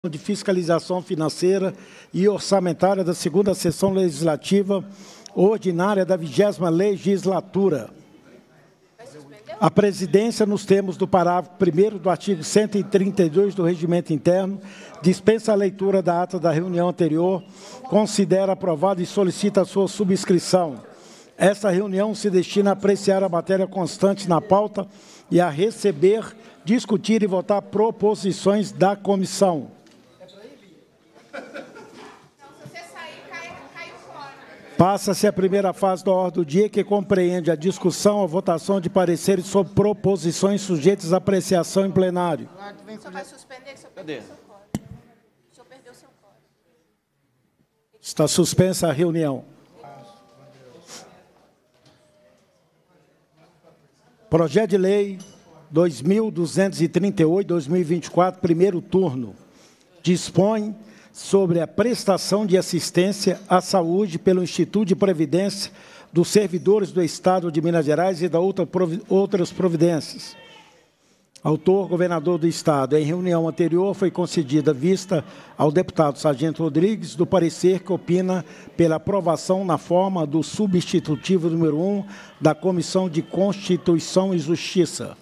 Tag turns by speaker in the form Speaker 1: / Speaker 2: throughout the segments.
Speaker 1: de Fiscalização Financeira e Orçamentária da segunda sessão legislativa ordinária da 20ª legislatura. A presidência, nos termos do parágrafo 1º do artigo 132 do Regimento Interno, dispensa a leitura da ata da reunião anterior, considera aprovada e solicita a sua subscrição. Esta reunião se destina a apreciar a matéria constante na pauta e a receber, discutir e votar proposições da comissão. Passa-se a primeira fase da ordem do dia, que compreende a discussão, a votação de pareceres sobre proposições sujeitas à apreciação em plenário.
Speaker 2: O senhor vai suspender, que o senhor perdeu o seu código. O senhor perdeu o seu código.
Speaker 1: Está suspensa a reunião. Projeto de Lei 2238-2024, primeiro turno. Dispõe sobre a prestação de assistência à saúde pelo Instituto de Previdência dos Servidores do Estado de Minas Gerais e da outras providências. Autor, governador do Estado. Em reunião anterior, foi concedida vista ao deputado Sargento Rodrigues do parecer que opina pela aprovação na forma do substitutivo número 1 da Comissão de Constituição e Justiça.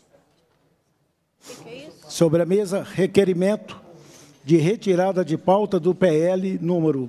Speaker 1: Sobre a mesa, requerimento de retirada de pauta do PL número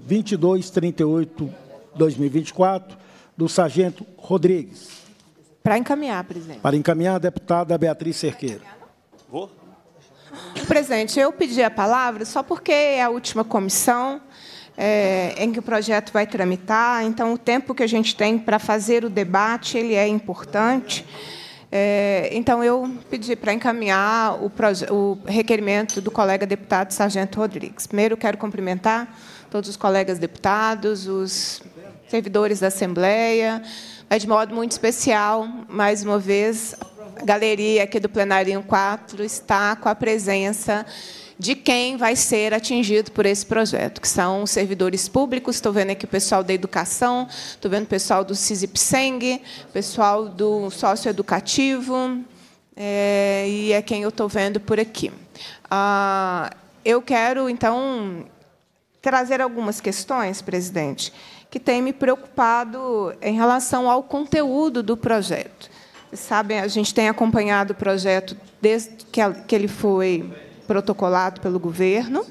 Speaker 1: 2238-2024, do Sargento Rodrigues.
Speaker 2: Para encaminhar, presidente.
Speaker 1: Para encaminhar, a deputada Beatriz Cerqueira.
Speaker 3: Vou?
Speaker 2: Presidente, eu pedi a palavra só porque é a última comissão em que o projeto vai tramitar, então o tempo que a gente tem para fazer o debate, ele é importante. Então, eu pedi para encaminhar o requerimento do colega deputado Sargento Rodrigues. Primeiro, eu quero cumprimentar todos os colegas deputados, os servidores da Assembleia, mas, de modo muito especial, mais uma vez, a galeria aqui do Plenário 4 está com a presença de quem vai ser atingido por esse projeto, que são os servidores públicos. Estou vendo aqui o pessoal da educação, estou vendo o pessoal do CISIPSENG, o pessoal do socioeducativo, e é quem eu estou vendo por aqui. Eu quero, então, trazer algumas questões, presidente, que têm me preocupado em relação ao conteúdo do projeto. Vocês sabem, a gente tem acompanhado o projeto desde que ele foi protocolado pelo governo.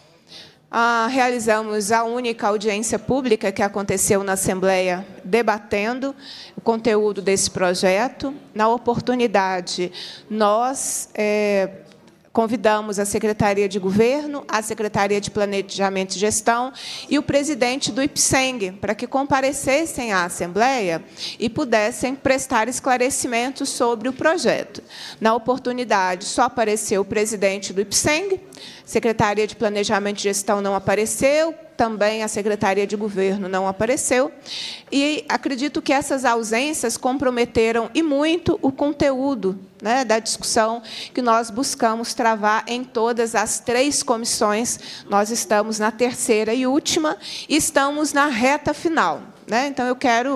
Speaker 2: Realizamos a única audiência pública que aconteceu na Assembleia, debatendo o conteúdo desse projeto. Na oportunidade, nós convidamos a Secretaria de Governo, a Secretaria de Planejamento e Gestão e o presidente do IPSENG, para que comparecessem à Assembleia e pudessem prestar esclarecimentos sobre o projeto. Na oportunidade, só apareceu o presidente do IPSENG, Secretaria de Planejamento e Gestão não apareceu, também a Secretaria de Governo não apareceu, e acredito que essas ausências comprometeram e muito o conteúdo, né, da discussão que nós buscamos travar em todas as 3 comissões. Nós estamos na terceira e última, e estamos na reta final. Então, eu quero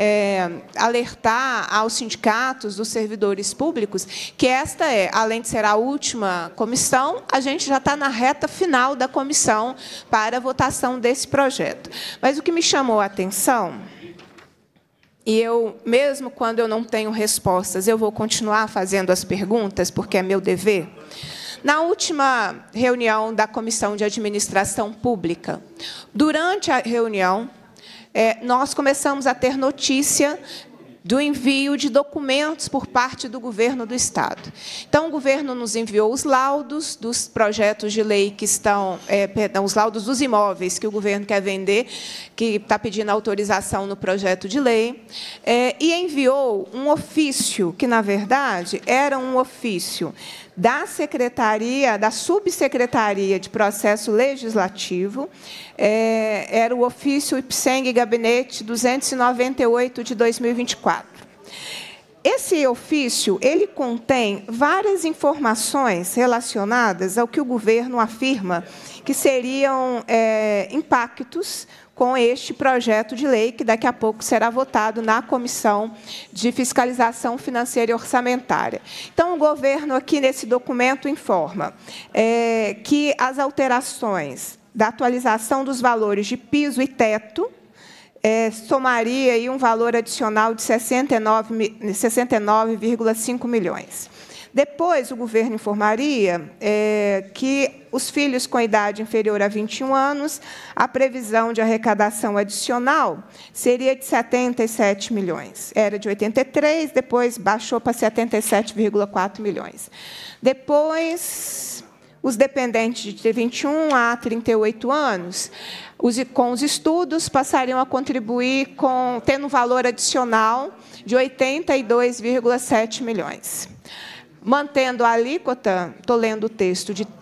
Speaker 2: alertar aos sindicatos dos servidores públicos que esta além de ser a última comissão, a gente já está na reta final da comissão para a votação desse projeto. Mas o que me chamou a atenção, e eu, mesmo quando eu não tenho respostas, eu vou continuar fazendo as perguntas, porque é meu dever. Na última reunião da Comissão de Administração Pública, durante a reunião, nós começamos a ter notícia do envio de documentos por parte do governo do Estado. Então, o governo nos enviou os laudos dos projetos de lei que estão, os laudos dos imóveis que o governo quer vender, que está pedindo autorização no projeto de lei, e enviou um ofício, que, na verdade, era um ofício da Secretaria, da Subsecretaria de Processo Legislativo, era o ofício IPSENG Gabinete 298 de 2024. esse ofício, ele contém várias informações relacionadas ao que o governo afirma que seriam impactos com este projeto de lei, que daqui a pouco será votado na Comissão de Fiscalização Financeira e Orçamentária. Então, o governo aqui nesse documento informa que as alterações da atualização dos valores de piso e teto somaria aí um valor adicional de 69,5 milhões. Depois, o governo informaria que os filhos com idade inferior a 21 anos, a previsão de arrecadação adicional seria de 77 milhões. Era de 83, depois baixou para 77,4 milhões. Depois, os dependentes de 21 a 38 anos, com os estudos, passariam a contribuir tendo um valor adicional de 82,7 milhões. Mantendo a alíquota, estou lendo o texto, de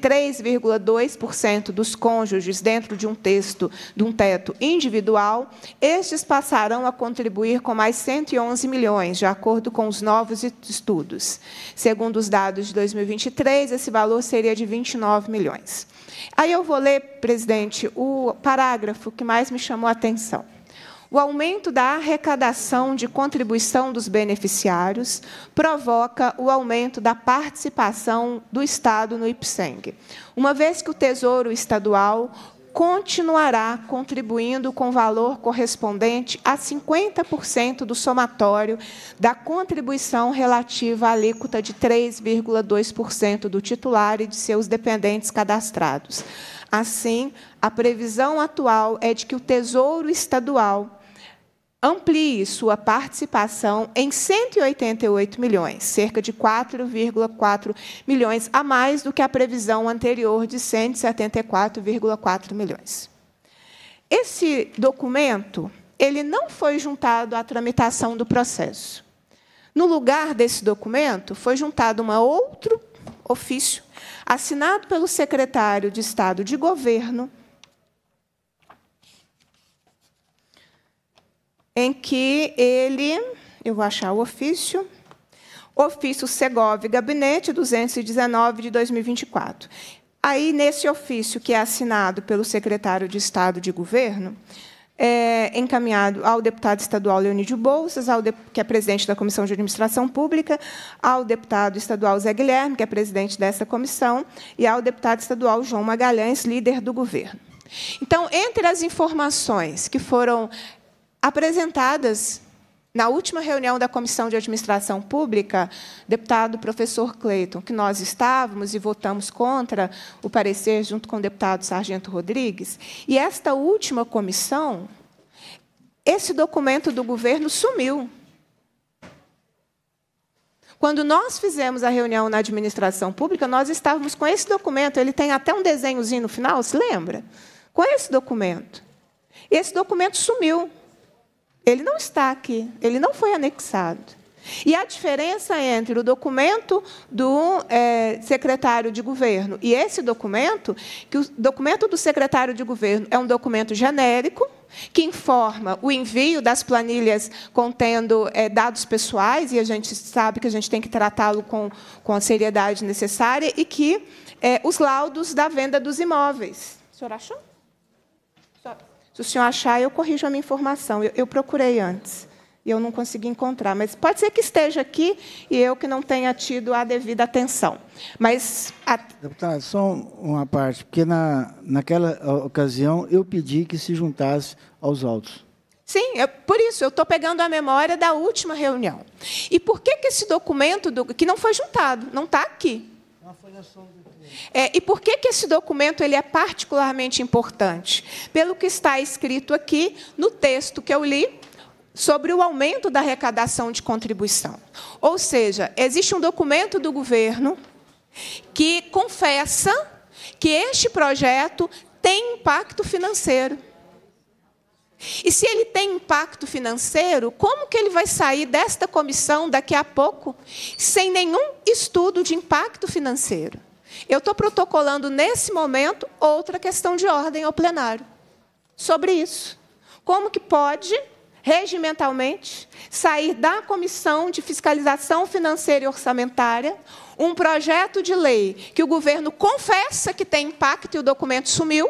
Speaker 2: 3,2% dos cônjuges dentro de um teto individual, estes passarão a contribuir com mais 111 milhões, de acordo com os novos estudos. Segundo os dados de 2023, esse valor seria de 29 milhões. Aí eu vou ler, presidente, o parágrafo que mais me chamou a atenção. O aumento da arrecadação de contribuição dos beneficiários provoca o aumento da participação do Estado no IPSENG, uma vez que o Tesouro Estadual continuará contribuindo com valor correspondente a 50% do somatório da contribuição relativa à alíquota de 3,2% do titular e de seus dependentes cadastrados. Assim, a previsão atual é de que o Tesouro Estadual amplie sua participação em 188 milhões, cerca de 4,4 milhões a mais do que a previsão anterior de 174,4 milhões. Esse documento, ele não foi juntado à tramitação do processo. No lugar desse documento, foi juntado um outro ofício, assinado pelo secretário de Estado de Governo, em que eu vou achar o ofício Segovia Gabinete 219 de 2024. Aí, nesse ofício, que é assinado pelo secretário de Estado de Governo, encaminhado ao deputado estadual Leonídio Bolsas, que é presidente da Comissão de Administração Pública, ao deputado estadual Zé Guilherme, que é presidente dessa comissão, e ao deputado estadual João Magalhães, líder do governo. Então, entre as informações que foram apresentadas na última reunião da Comissão de Administração Pública, deputado professor Cleiton, que nós estávamos e votamos contra o parecer junto com o deputado Sargento Rodrigues, e esta última comissão, esse documento do governo sumiu. Quando nós fizemos a reunião na administração pública, nós estávamos com esse documento, ele tem até um desenhozinho no final, se lembra? Com esse documento. Esse documento sumiu. Ele não está aqui, ele não foi anexado. E a diferença entre o documento do secretário de governo e esse documento, que o documento do secretário de governo é um documento genérico, que informa o envio das planilhas contendo dados pessoais, e a gente sabe que a gente tem que tratá-lo com a seriedade necessária, e que os laudos da venda dos imóveis. O senhor achou? Se o senhor achar, eu corrijo a minha informação. Eu procurei antes e eu não consegui encontrar. Mas pode ser que esteja aqui e eu que não tenha tido a devida atenção. Mas
Speaker 3: Deputado, só uma parte, porque naquela ocasião eu pedi que se juntasse aos autos.
Speaker 2: Sim, por isso, eu estou pegando a memória da última reunião. E por que esse documento, que não foi juntado, não está aqui? Não foi na sombra. E por que esse documento ele é particularmente importante? Pelo que está escrito aqui no texto que eu li, sobre o aumento da arrecadação de contribuição. Ou seja, existe um documento do governo que confessa que este projeto tem impacto financeiro. E se ele tem impacto financeiro, como que ele vai sair desta comissão daqui a pouco sem nenhum estudo de impacto financeiro? Eu estou protocolando, nesse momento, outra questão de ordem ao plenário sobre isso. Como que pode regimentalmente, sair da Comissão de Fiscalização Financeira e Orçamentária um projeto de lei que o governo confessa que tem impacto e o documento sumiu.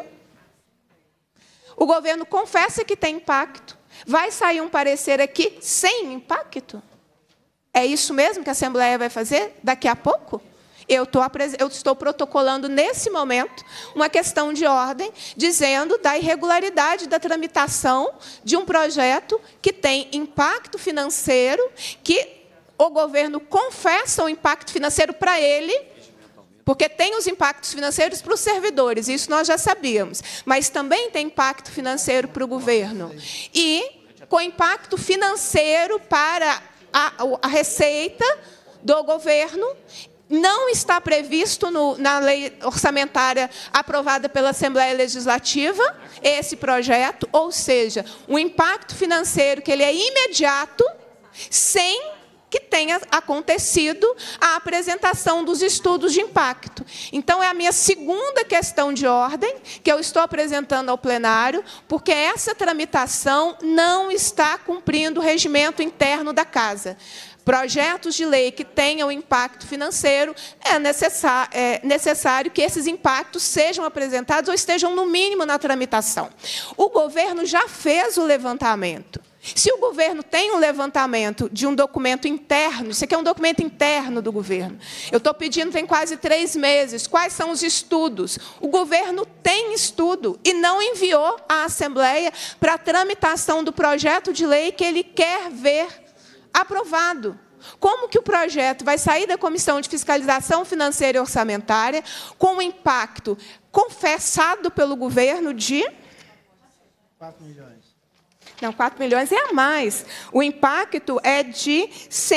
Speaker 2: O governo confessa que tem impacto. Vai sair um parecer aqui sem impacto? É isso mesmo que a Assembleia vai fazer daqui a pouco? Eu estou protocolando, nesse momento, uma questão de ordem, dizendo da irregularidade da tramitação de um projeto que tem impacto financeiro, que o governo confessa o impacto financeiro para ele, porque tem os impactos financeiros para os servidores, isso nós já sabíamos, mas também tem impacto financeiro para o governo. E, com impacto financeiro para a receita do governo, não está previsto na lei orçamentária aprovada pela Assembleia Legislativa esse projeto, ou seja, um impacto financeiro que ele é imediato, sem que tenha acontecido a apresentação dos estudos de impacto. Então, é a minha segunda questão de ordem que eu estou apresentando ao plenário, porque essa tramitação não está cumprindo o regimento interno da Casa. Projetos de lei que tenham impacto financeiro, é necessário que esses impactos sejam apresentados ou estejam, no mínimo, na tramitação. O governo já fez o levantamento. Se o governo tem um levantamento de um documento interno, isso aqui é um documento interno do governo, eu estou pedindo, tem quase 3 meses, quais são os estudos? O governo tem estudo e não enviou à Assembleia para a tramitação do projeto de lei que ele quer ver aprovado. Como que o projeto vai sair da Comissão de Fiscalização Financeira e Orçamentária com um impacto confessado pelo governo de
Speaker 3: 4 milhões.
Speaker 2: Não, 4 milhões é a mais. O impacto é de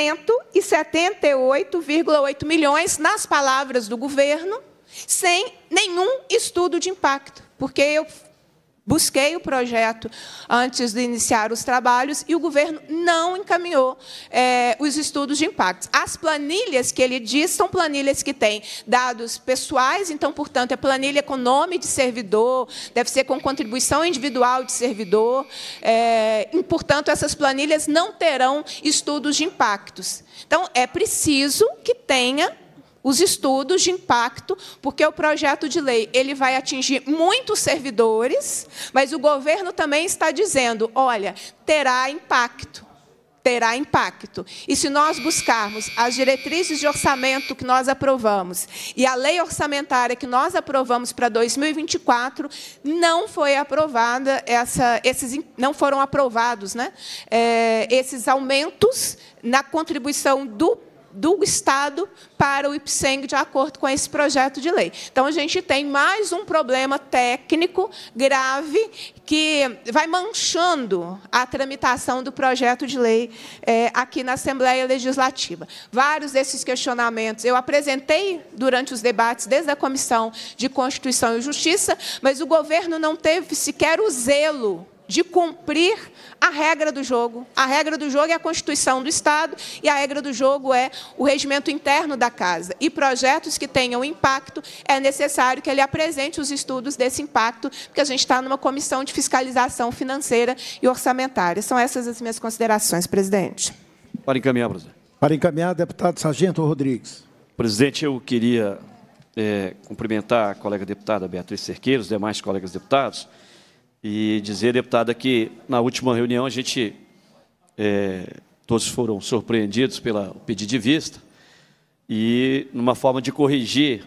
Speaker 2: 178,8 milhões, nas palavras do governo, sem nenhum estudo de impacto, porque eu busquei o projeto antes de iniciar os trabalhos e o governo não encaminhou os estudos de impactos. As planilhas que ele diz são planilhas que têm dados pessoais, então, portanto, é planilha com nome de servidor, deve ser com contribuição individual de servidor, e, portanto, essas planilhas não terão estudos de impactos. Então, é preciso que tenha os estudos de impacto, porque o projeto de lei ele vai atingir muitos servidores, mas o governo também está dizendo, olha, terá impacto. Terá impacto. E se nós buscarmos as diretrizes de orçamento que nós aprovamos e a lei orçamentária que nós aprovamos para 2024, não foi aprovada não foram aprovados, né, esses aumentos na contribuição do Estado para o IPSENG, de acordo com esse projeto de lei. Então, a gente tem mais um problema técnico grave que vai manchando a tramitação do projeto de lei aqui na Assembleia Legislativa. Vários desses questionamentos eu apresentei durante os debates desde a Comissão de Constituição e Justiça, mas o governo não teve sequer o zelo de cumprir a regra do jogo. A regra do jogo é a Constituição do Estado e a regra do jogo é o regimento interno da Casa. E projetos que tenham impacto, é necessário que ele apresente os estudos desse impacto, porque a gente está numa comissão de fiscalização financeira e orçamentária. São essas as minhas considerações, presidente.
Speaker 4: Para encaminhar, presidente.
Speaker 1: Para encaminhar, deputado Sargento Rodrigues.
Speaker 4: Presidente, eu queria cumprimentar a colega deputada Beatriz Cerqueira, os demais colegas deputados, e dizer, deputada, que na última reunião a gente, todos foram surpreendidos pelo pedido de vista e, numa forma de corrigir,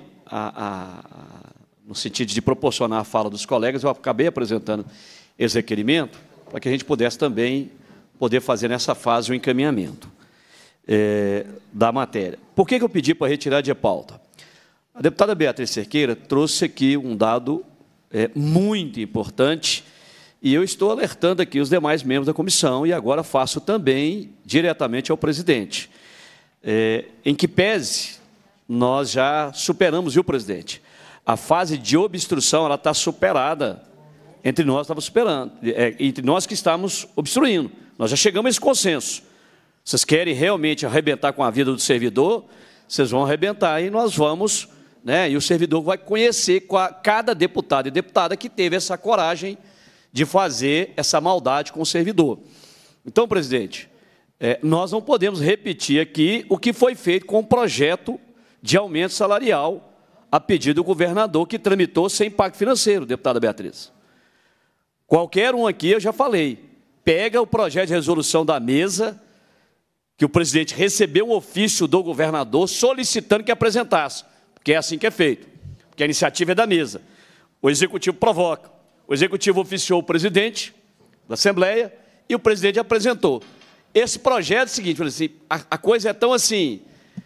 Speaker 4: no sentido de proporcionar a fala dos colegas, eu acabei apresentando esse requerimento para que a gente pudesse também fazer nessa fase o encaminhamento da matéria. Por que eu pedi para retirar de pauta? A deputada Beatriz Cerqueira trouxe aqui um dado muito importante, e eu estou alertando aqui os demais membros da comissão, e agora faço também diretamente ao presidente, em que pese nós já superamos, viu, presidente? A fase de obstrução ela está superada, entre nós estava superando, entre nós que estamos obstruindo, nós já chegamos a esse consenso. Vocês querem realmente arrebentar com a vida do servidor, vocês vão arrebentar e nós vamos... E o servidor vai conhecer cada deputado e deputada que teve essa coragem de fazer essa maldade com o servidor. Então, presidente, nós não podemos repetir aqui o que foi feito com o projeto de aumento salarial a pedido do governador, que tramitou sem impacto financeiro, deputada Beatriz. Qualquer um aqui, eu já falei, pega o projeto de resolução da mesa, que o presidente recebeu um ofício do governador solicitando que apresentasse, porque é assim que é feito, porque a iniciativa é da mesa. O executivo provoca, o executivo oficiou o presidente da Assembleia e o presidente apresentou. Esse projeto é o seguinte, a coisa é tão assim,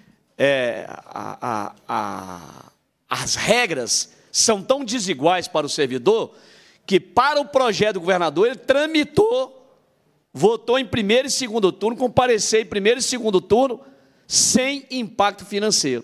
Speaker 4: as regras são tão desiguais para o servidor, que para o projeto do governador ele tramitou, votou em primeiro e segundo turno, compareceu em primeiro e segundo turno, sem impacto financeiro.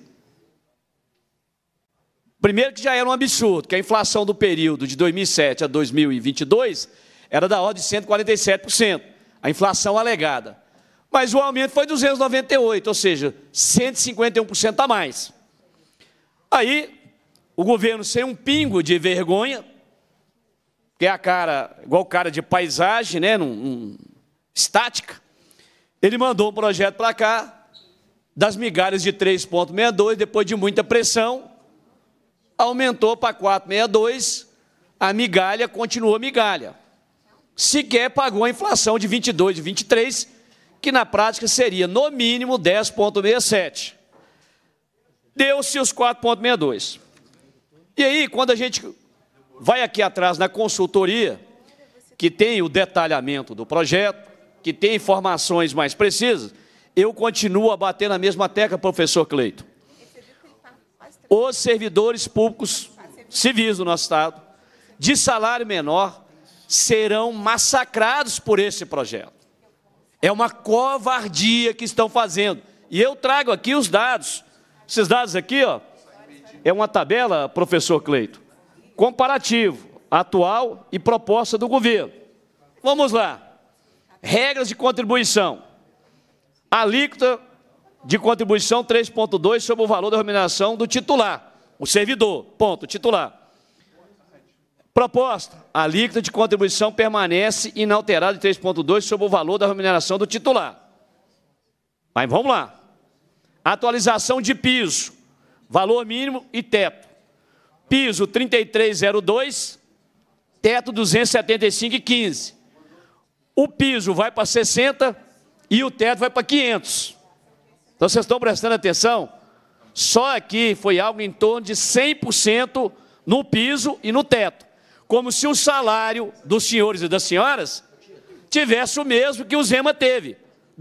Speaker 4: Primeiro que já era um absurdo, que a inflação do período de 2007 a 2022 era da ordem de 147%, a inflação alegada. Mas o aumento foi 298%, ou seja, 151% a mais. Aí, o governo, sem um pingo de vergonha, que é a cara, igual cara de paisagem, né, estática, ele mandou um projeto para cá, das migalhas de 3,62, depois de muita pressão, aumentou para 4,62, a migalha continuou migalha. Sequer pagou a inflação de 22, de 23, que na prática seria, no mínimo, 10,67. Deu-se os 4,62. E aí, quando a gente vai aqui atrás na consultoria, que tem o detalhamento do projeto, que tem informações mais precisas, eu continuo a bater na mesma tecla, professor Cleito. Os servidores públicos civis do nosso Estado, de salário menor, serão massacrados por esse projeto. É uma covardia que estão fazendo. E eu trago aqui os dados. Esses dados aqui, ó, é uma tabela, professor Cleito, comparativo, atual e proposta do governo. Vamos lá. Regras de contribuição. Alíquota de contribuição 3,2 sobre o valor da remuneração do titular, o servidor, ponto, titular. Proposta, a alíquota de contribuição permanece inalterada de 3,2 sobre o valor da remuneração do titular. Mas vamos lá. Atualização de piso, valor mínimo e teto. Piso 33,02, teto 275,15. O piso vai para 60 e o teto vai para 500. Então, vocês estão prestando atenção? Só aqui foi algo em torno de 100% no piso e no teto. Como se o salário dos senhores e das senhoras tivesse o mesmo que o Zema teve,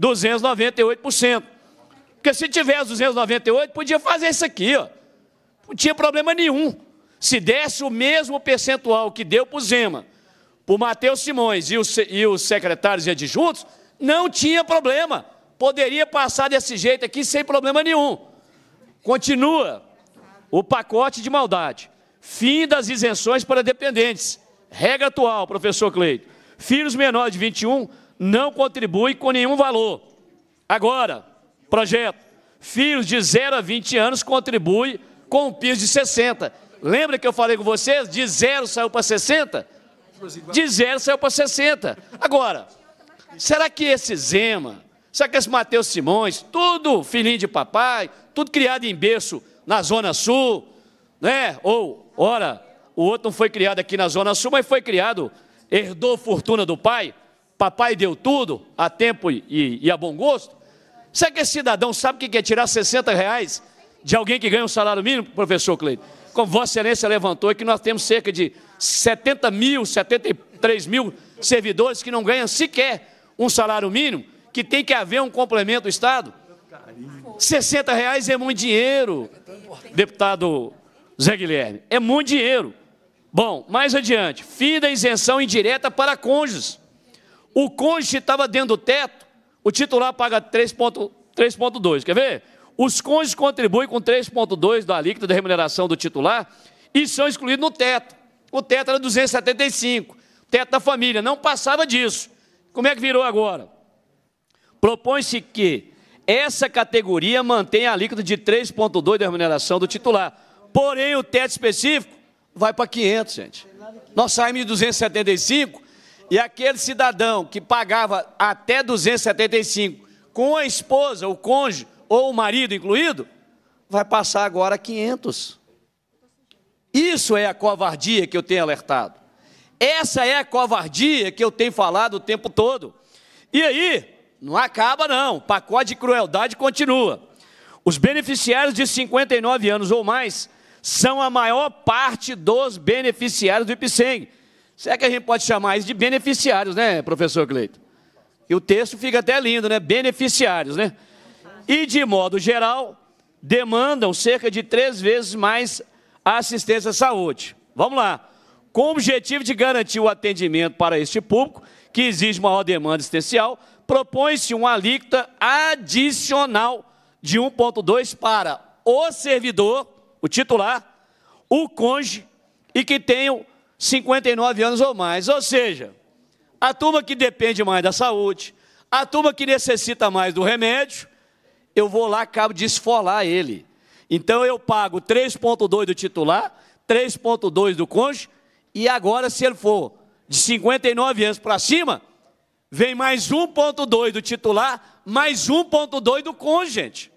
Speaker 4: 298%. Porque se tivesse 298, podia fazer isso aqui, ó. Não tinha problema nenhum. Se desse o mesmo percentual que deu para o Zema, para o Matheus Simões e os secretários e adjuntos, não tinha problema. Poderia passar desse jeito aqui sem problema nenhum. Continua o pacote de maldade. Fim das isenções para dependentes. Regra atual, professor Cleito. Filhos menores de 21 não contribuem com nenhum valor. Agora, projeto. Filhos de 0 a 20 anos contribuem com um piso de 60. Lembra que eu falei com vocês? De 0 saiu para 60? De 0 saiu para 60. Agora, será que esse Zema, será que esse Matheus Simões, tudo filhinho de papai, tudo criado em berço na Zona Sul, né? Ou, ora, o outro não foi criado aqui na Zona Sul, mas foi criado, herdou fortuna do pai, papai deu tudo, a tempo e a bom gosto. Será que esse cidadão sabe o que é tirar R$60 de alguém que ganha um salário mínimo, professor Cleito? Como Vossa Excelência levantou, é que nós temos cerca de 70 mil, 73 mil servidores que não ganham sequer um salário mínimo, que tem que haver um complemento do Estado. R$60 é muito dinheiro, deputado Zé Guilherme, é muito dinheiro. Bom, mais adiante, fim da isenção indireta para cônjuges. O cônjuge estava dentro do teto, o titular paga 3,2, quer ver? Os cônjuges contribuem com 3,2 da alíquota da remuneração do titular e são excluídos no teto. O teto era 275, teto da família, não passava disso. Como é que virou agora? Propõe-se que essa categoria mantenha a alíquota de 3,2 da remuneração do titular. Porém, o teto específico vai para 500, gente. Nós saímos de 275 E aquele cidadão que pagava até 275 com a esposa, o cônjuge ou o marido incluído, vai passar agora 500. Isso é a covardia que eu tenho alertado. Essa é a covardia que eu tenho falado o tempo todo. E aí, não acaba não, o pacote de crueldade continua. Os beneficiários de 59 anos ou mais são a maior parte dos beneficiários do IPSENG. Será que a gente pode chamar isso de beneficiários, né, professor Cleiton? E o texto fica até lindo, né? Beneficiários, né? E, de modo geral, demandam cerca de 3 vezes mais a assistência à saúde. Vamos lá. Com o objetivo de garantir o atendimento para este público, que exige maior demanda assistencial, propõe-se uma alíquota adicional de 1,2 para o servidor, o titular, o cônjuge e que tenham 59 anos ou mais. Ou seja, a turma que depende mais da saúde, a turma que necessita mais do remédio, eu vou lá, acabo de esfolar ele. Então, eu pago 3,2 do titular, 3,2 do cônjuge, e agora, se ele for de 59 anos para cima, vem mais 1,2 do titular, mais 1,2 do cônjuge, gente.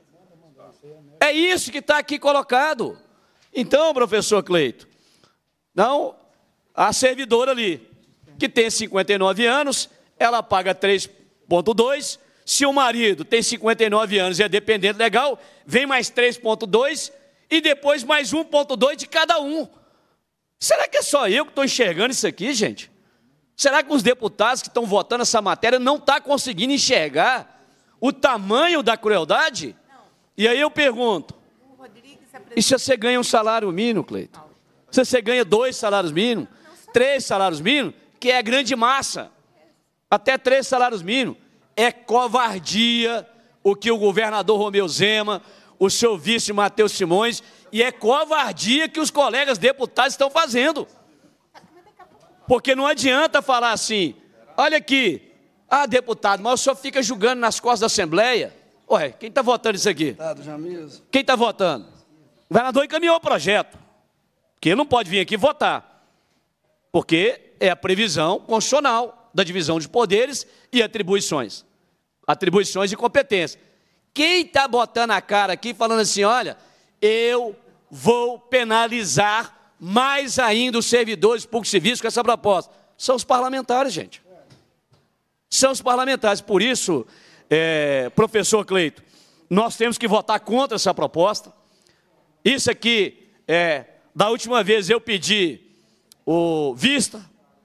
Speaker 4: É isso que está aqui colocado. Então, professor Cleiton, não, a servidora ali, que tem 59 anos, ela paga 3,2. Se o marido tem 59 anos e é dependente legal, vem mais 3,2 e depois mais 1,2 de cada um. Será que é só eu que estou enxergando isso aqui, gente? Será que os deputados que estão votando essa matéria não estão conseguindo enxergar o tamanho da crueldade? E aí eu pergunto, e se você ganha um salário mínimo, Cleiton? Se você ganha 2 salários mínimos, 3 salários mínimos, que é a grande massa, até 3 salários mínimos, é covardia o que o governador Romeu Zema, o seu vice Matheus Simões, e é covardia que os colegas deputados estão fazendo. Porque não adianta falar assim, olha aqui, deputado, mas o senhor fica julgando nas costas da Assembleia. Ué, quem está votando isso aqui? Quem está votando? O governador encaminhou o projeto, que ele não pode vir aqui votar, porque é a previsão constitucional da divisão de poderes e atribuições e competências. Quem está botando a cara aqui falando assim, olha, eu vou penalizar mais ainda os servidores públicos civis com essa proposta? São os parlamentares, gente. São os parlamentares. Por isso, professor Cleiton, nós temos que votar contra essa proposta. Isso aqui, da última vez eu pedi o vista,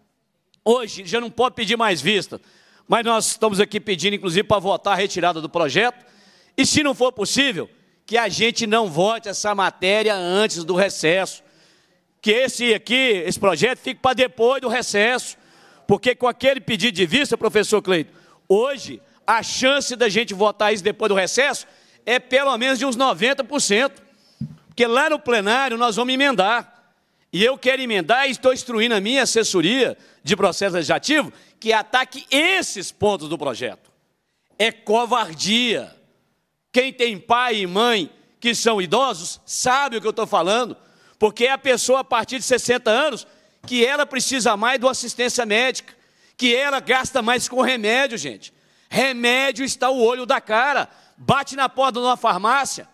Speaker 4: hoje já não pode pedir mais vista, mas nós estamos aqui pedindo, inclusive, para votar a retirada do projeto, e se não for possível, que a gente não vote essa matéria antes do recesso, que esse projeto fique para depois do recesso, porque com aquele pedido de vista, professor Cleiton, hoje a chance da gente votar isso depois do recesso é pelo menos de uns 90%, porque lá no plenário nós vamos emendar. E eu quero emendar e estou instruindo a minha assessoria de processo legislativo que ataque esses pontos do projeto. É covardia. Quem tem pai e mãe que são idosos sabe o que eu estou falando, porque é a pessoa a partir de 60 anos que ela precisa mais de uma assistência médica, que ela gasta mais com remédio, gente. Remédio está o olho da cara, bate na porta de uma farmácia.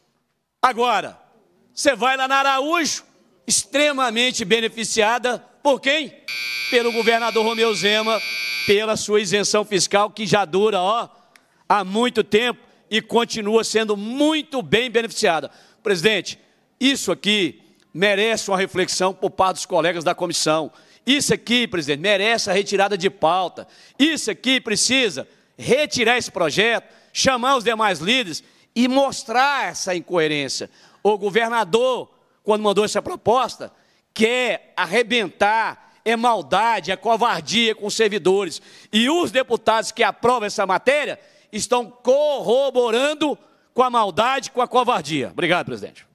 Speaker 4: Agora, você vai lá na Araújo, extremamente beneficiada por quem? Pelo governador Romeu Zema, pela sua isenção fiscal, que já dura há muito tempo e continua sendo muito bem beneficiada. Presidente, isso aqui merece uma reflexão por parte dos colegas da comissão. Isso aqui, presidente, merece a retirada de pauta. Isso aqui precisa retirar esse projeto, chamar os demais líderes e mostrar essa incoerência. O governador, quando mandou essa proposta, quer arrebentar, é maldade, é covardia com os servidores. E os deputados que aprovam essa matéria estão corroborando com a maldade, com a covardia. Obrigado, presidente.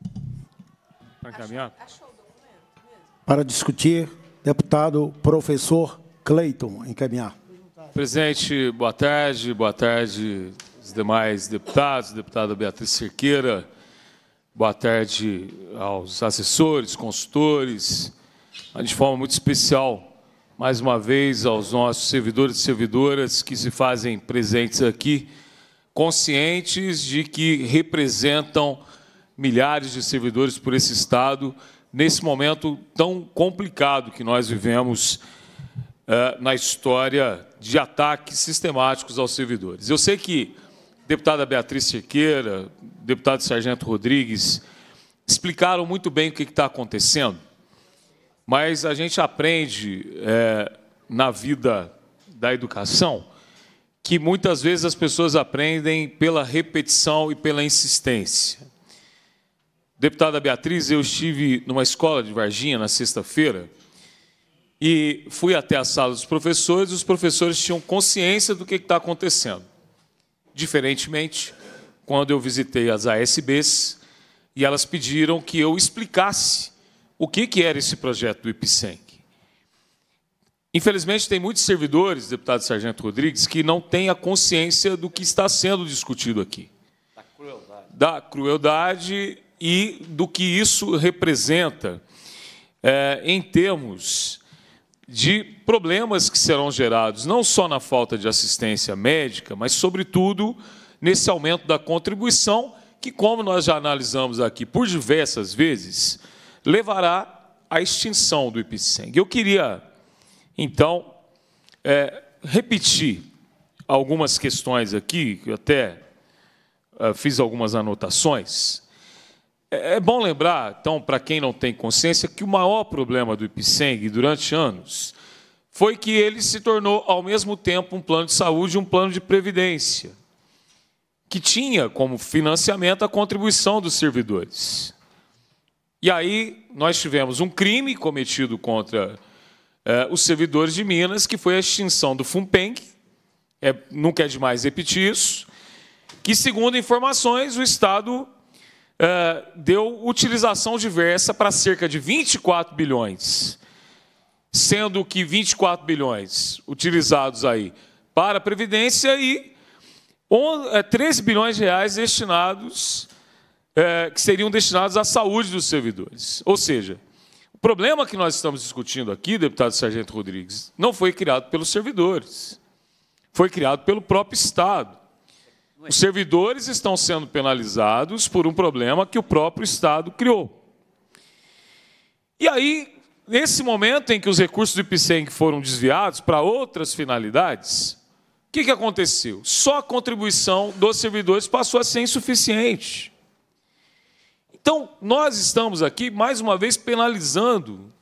Speaker 1: Para discutir, deputado professor Cleiton, encaminhar.
Speaker 5: Presidente, boa tarde os demais deputados, deputada Beatriz Cerqueira, boa tarde aos assessores, consultores, mas de forma muito especial, mais uma vez, aos nossos servidores e servidoras que se fazem presentes aqui, conscientes de que representam milhares de servidores por esse Estado, nesse momento tão complicado que nós vivemos na história de ataques sistemáticos aos servidores. Eu sei que a deputada Beatriz Cerqueira, o deputado Sargento Rodrigues, explicaram muito bem o que está acontecendo, mas a gente aprende na vida da educação que muitas vezes as pessoas aprendem pela repetição e pela insistência. Deputada Beatriz, eu estive numa escola de Varginha na sexta-feira e fui até a sala dos professores, e os professores tinham consciência do que está acontecendo. Diferentemente, quando eu visitei as ASBs, e elas pediram que eu explicasse o que era esse projeto do IPSENG. Infelizmente, tem muitos servidores, deputado Sargento Rodrigues, que não têm a consciência do que está sendo discutido aqui. Da crueldade e do que isso representa em termos de problemas que serão gerados, não só na falta de assistência médica, mas, sobretudo, nesse aumento da contribuição, que, como nós já analisamos aqui por diversas vezes, levará à extinção do IPSENG. Eu queria, então, repetir algumas questões aqui, que eu até fiz algumas anotações. É bom lembrar, então, para quem não tem consciência, que o maior problema do IPSENG, durante anos, foi que ele se tornou, ao mesmo tempo, um plano de saúde e um plano de previdência, que tinha como financiamento a contribuição dos servidores. E aí nós tivemos um crime cometido contra os servidores de Minas, que foi a extinção do FUNPENG, nunca é demais repetir isso, que, segundo informações, o Estado deu utilização diversa para cerca de 24 bilhões, sendo que 24 bilhões utilizados aí para a Previdência e 13 bilhões de reais destinados, que seriam destinados à saúde dos servidores. Ou seja, o problema que nós estamos discutindo aqui, deputado Sargento Rodrigues, não foi criado pelos servidores, foi criado pelo próprio Estado. Os servidores estão sendo penalizados por um problema que o próprio Estado criou. E aí, nesse momento em que os recursos do IPSENG foram desviados para outras finalidades, o que aconteceu? Só a contribuição dos servidores passou a ser insuficiente. Então, nós estamos aqui, mais uma vez, penalizando,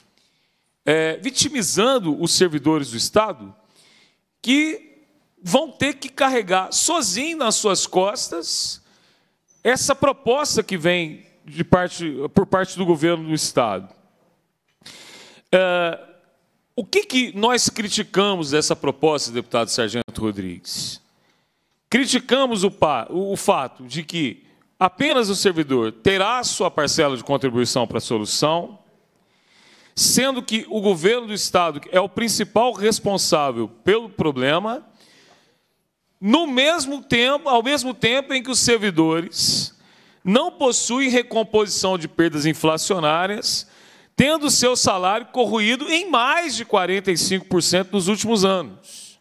Speaker 5: vitimizando os servidores do Estado, que vão ter que carregar sozinho nas suas costas essa proposta que vem por parte do governo do Estado. O que nós criticamos dessa proposta, deputado Sargento Rodrigues? Criticamos o fato de que apenas o servidor terá a sua parcela de contribuição para a solução, sendo que o governo do Estado é o principal responsável pelo problema, ao mesmo tempo em que os servidores não possuem recomposição de perdas inflacionárias, tendo seu salário corroído em mais de 45% nos últimos anos.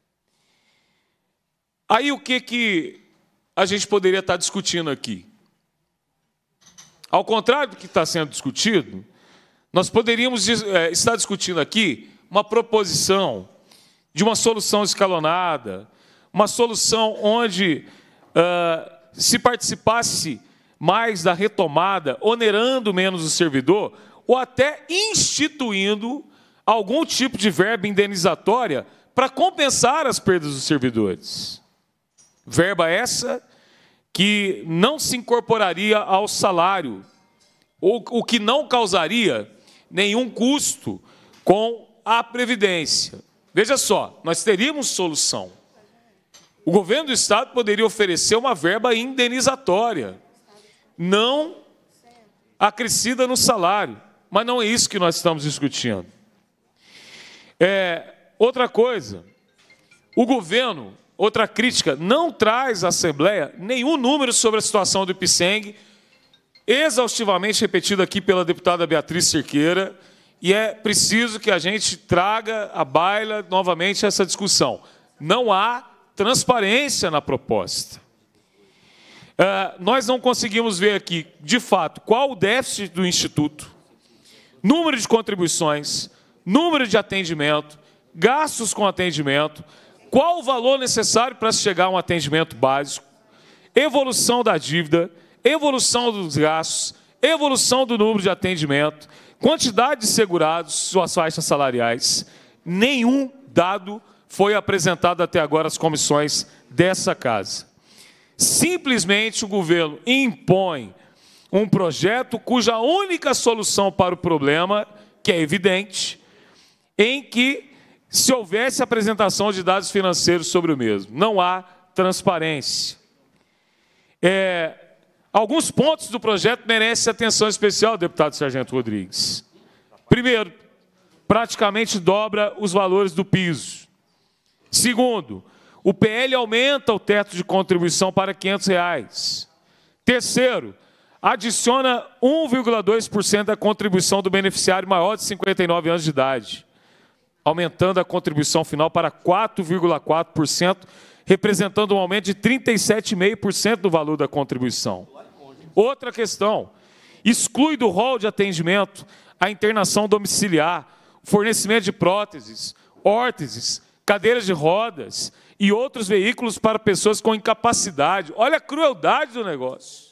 Speaker 5: Aí o que a gente poderia estar discutindo aqui? Ao contrário do que está sendo discutido, nós poderíamos estar discutindo aqui uma proposição de uma solução escalonada, uma solução onde se participasse mais da retomada, onerando menos o servidor, ou até instituindo algum tipo de verba indenizatória para compensar as perdas dos servidores. Verba essa que não se incorporaria ao salário, ou o que não causaria nenhum custo com a Previdência. Veja só, nós teríamos solução. O governo do Estado poderia oferecer uma verba indenizatória, não acrescida no salário. Mas não é isso que nós estamos discutindo. Outra coisa, o governo, outra crítica, não traz à Assembleia nenhum número sobre a situação do IPSENG, exaustivamente repetido aqui pela deputada Beatriz Cerqueira, e é preciso que a gente traga à baila novamente essa discussão. Não há transparência na proposta. Nós não conseguimos ver aqui, de fato, qual o déficit do Instituto, número de contribuições, número de atendimento, gastos com atendimento, qual o valor necessário para se chegar a um atendimento básico, evolução da dívida, evolução dos gastos, evolução do número de atendimento, quantidade de segurados, suas faixas salariais. Nenhum dado foi apresentado até agora às comissões dessa casa. Simplesmente o governo impõe um projeto cuja única solução para o problema, que é evidente, em que se houvesse apresentação de dados financeiros sobre o mesmo. Não há transparência. Alguns pontos do projeto merecem atenção especial, deputado Sargento Rodrigues. Primeiro, praticamente dobra os valores do piso. Segundo, o PL aumenta o teto de contribuição para R$ 500. Terceiro, adiciona 1,2% da contribuição do beneficiário maior de 59 anos de idade, aumentando a contribuição final para 4,4%, representando um aumento de 37,5% do valor da contribuição. Outra questão, exclui do rol de atendimento a internação domiciliar, fornecimento de próteses, órteses, cadeiras de rodas e outros veículos para pessoas com incapacidade. Olha a crueldade do negócio.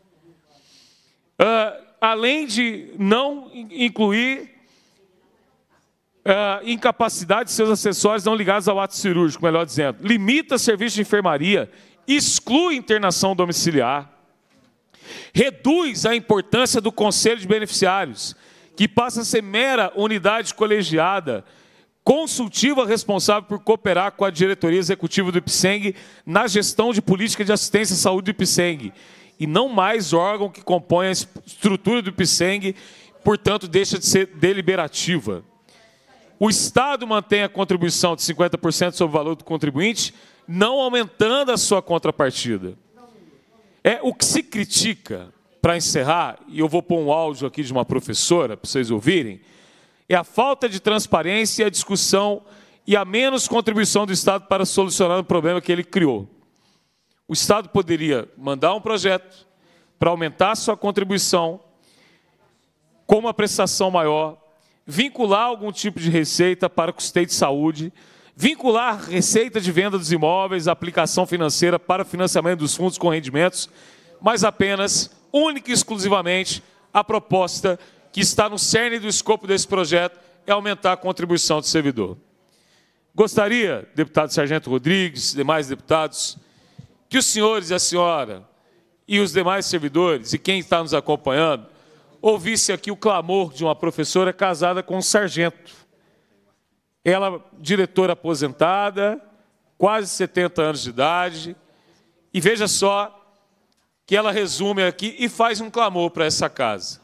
Speaker 5: Além de não incluir incapacidade de seus acessórios não ligados ao ato cirúrgico, melhor dizendo, limita serviço de enfermaria, exclui internação domiciliar, reduz a importância do Conselho de Beneficiários, que passa a ser mera unidade colegiada, consultiva responsável por cooperar com a diretoria executiva do IPSENG na gestão de política de assistência à saúde do IPSENG, e não mais órgão que compõe a estrutura do IPSENG, portanto, deixa de ser deliberativa. O Estado mantém a contribuição de 50% sobre o valor do contribuinte, não aumentando a sua contrapartida. O que se critica, para encerrar, e eu vou pôr um áudio aqui de uma professora, para vocês ouvirem, é a falta de transparência e a discussão e a menos contribuição do Estado para solucionar o problema que ele criou. O Estado poderia mandar um projeto para aumentar a sua contribuição com uma prestação maior, vincular algum tipo de receita para custeio de saúde, vincular a receita de venda dos imóveis, a aplicação financeira para financiamento dos fundos com rendimentos, mas apenas, única e exclusivamente, a proposta que está no cerne do escopo desse projeto é aumentar a contribuição do servidor. Gostaria, deputado Sargento Rodrigues, demais deputados, que os senhores e a senhora e os demais servidores e quem está nos acompanhando ouvisse aqui o clamor de uma professora casada com um sargento. Ela, diretora aposentada, quase 70 anos de idade, e veja só que ela resume aqui e faz um clamor para essa casa.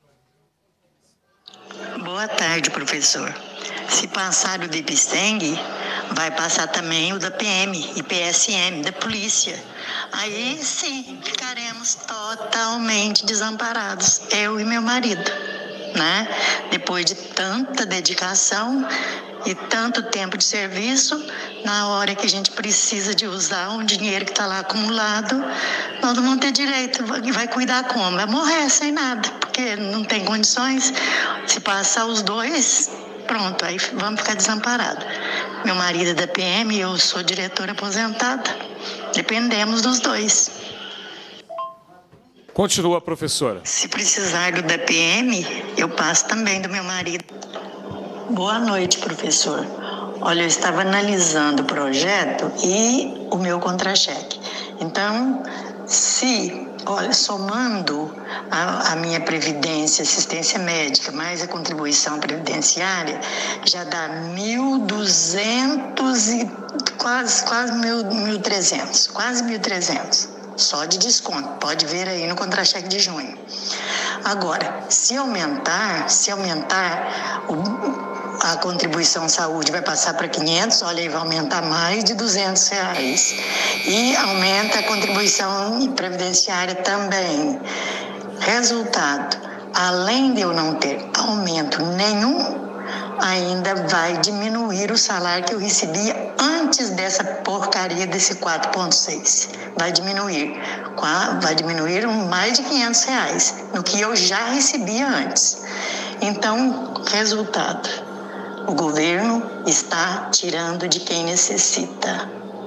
Speaker 6: Boa tarde, professor. Se passar o do IPSENG, vai passar também o da PM e PSM, da polícia. Aí sim, ficaremos totalmente desamparados, eu e meu marido, né? Depois de tanta dedicação e tanto tempo de serviço, na hora que a gente precisa de usar um dinheiro que está lá acumulado, nós não vamos ter direito. Vai cuidar como? Vai morrer sem nada, porque não tem condições. Se passar os dois, pronto, aí vamos ficar desamparados. Meu marido é da PM e eu sou diretora aposentada. Dependemos dos dois.
Speaker 5: Continua, professora.
Speaker 6: Se precisar do da PM, eu passo também do meu marido. Boa noite, professor. Olha, eu estava analisando o projeto e o meu contra-cheque. Então, somando a minha previdência, assistência médica, mais a contribuição previdenciária, já dá 1.200 e quase 1.300, quase 1.300, só de desconto. Pode ver aí no contra-cheque de junho. Agora, se aumentar a contribuição saúde vai passar para 500, olha aí, vai aumentar mais de R$200. E aumenta a contribuição previdenciária também. Resultado, além de eu não ter aumento nenhum, ainda vai diminuir o salário que eu recebia antes dessa porcaria desse 4,6. Vai diminuir mais de R$500 no que eu já recebia antes. Então, resultado, o governo está tirando de quem necessita.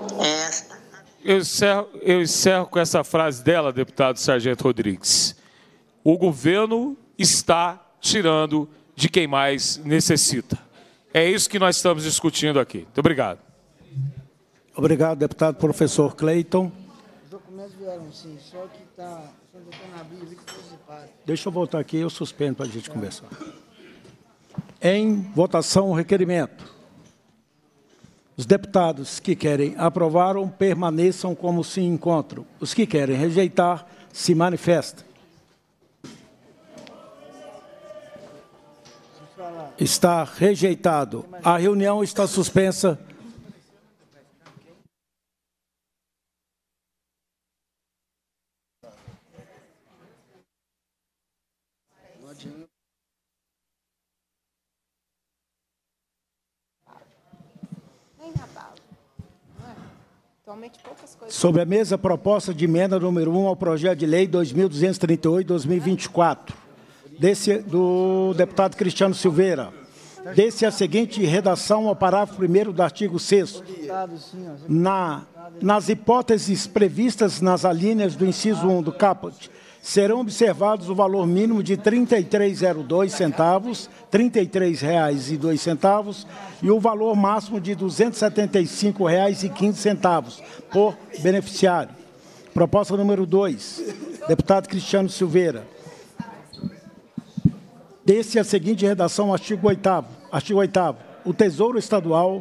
Speaker 5: Eu encerro com essa frase dela, deputado Sargento Rodrigues. O governo está tirando de quem mais necessita. É isso que nós estamos discutindo aqui. Muito obrigado.
Speaker 1: Obrigado, deputado professor Cleiton.
Speaker 3: Os documentos vieram sim, só que está na Bíblia que foi separado.
Speaker 1: Deixa eu voltar aqui, eu suspendo para a gente conversar. Em votação, o requerimento. Os deputados que querem aprovar permaneçam como se encontram. Os que querem rejeitar, se manifestem. Está rejeitado. A reunião está suspensa. Sobre a mesa, proposta de emenda número 1 ao projeto de lei 2238-2024. Do deputado Cristiano Silveira. Desse a seguinte redação ao parágrafo 1º do artigo 6º. Nas hipóteses previstas nas alíneas do inciso 1 do caput, serão observados o valor mínimo de R$ 33,02, R$ 33,02 e o valor máximo de R$ 275,15 por beneficiário. Proposta número 2, deputado Cristiano Silveira. Desse a seguinte redação, artigo 8º. O Tesouro Estadual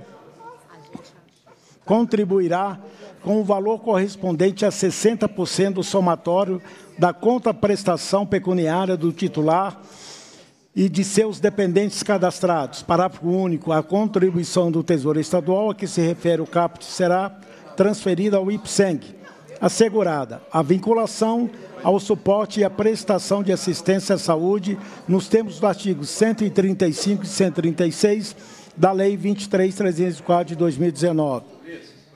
Speaker 1: contribuirá com o valor correspondente a 60% do somatório da contraprestação pecuniária do titular e de seus dependentes cadastrados. Parágrafo único. A contribuição do Tesouro Estadual a que se refere o caput será transferida ao IPSENG, assegurada a vinculação ao suporte e à prestação de assistência à saúde nos termos dos artigos 135 e 136 da Lei 23.304 de 2019.
Speaker 2: O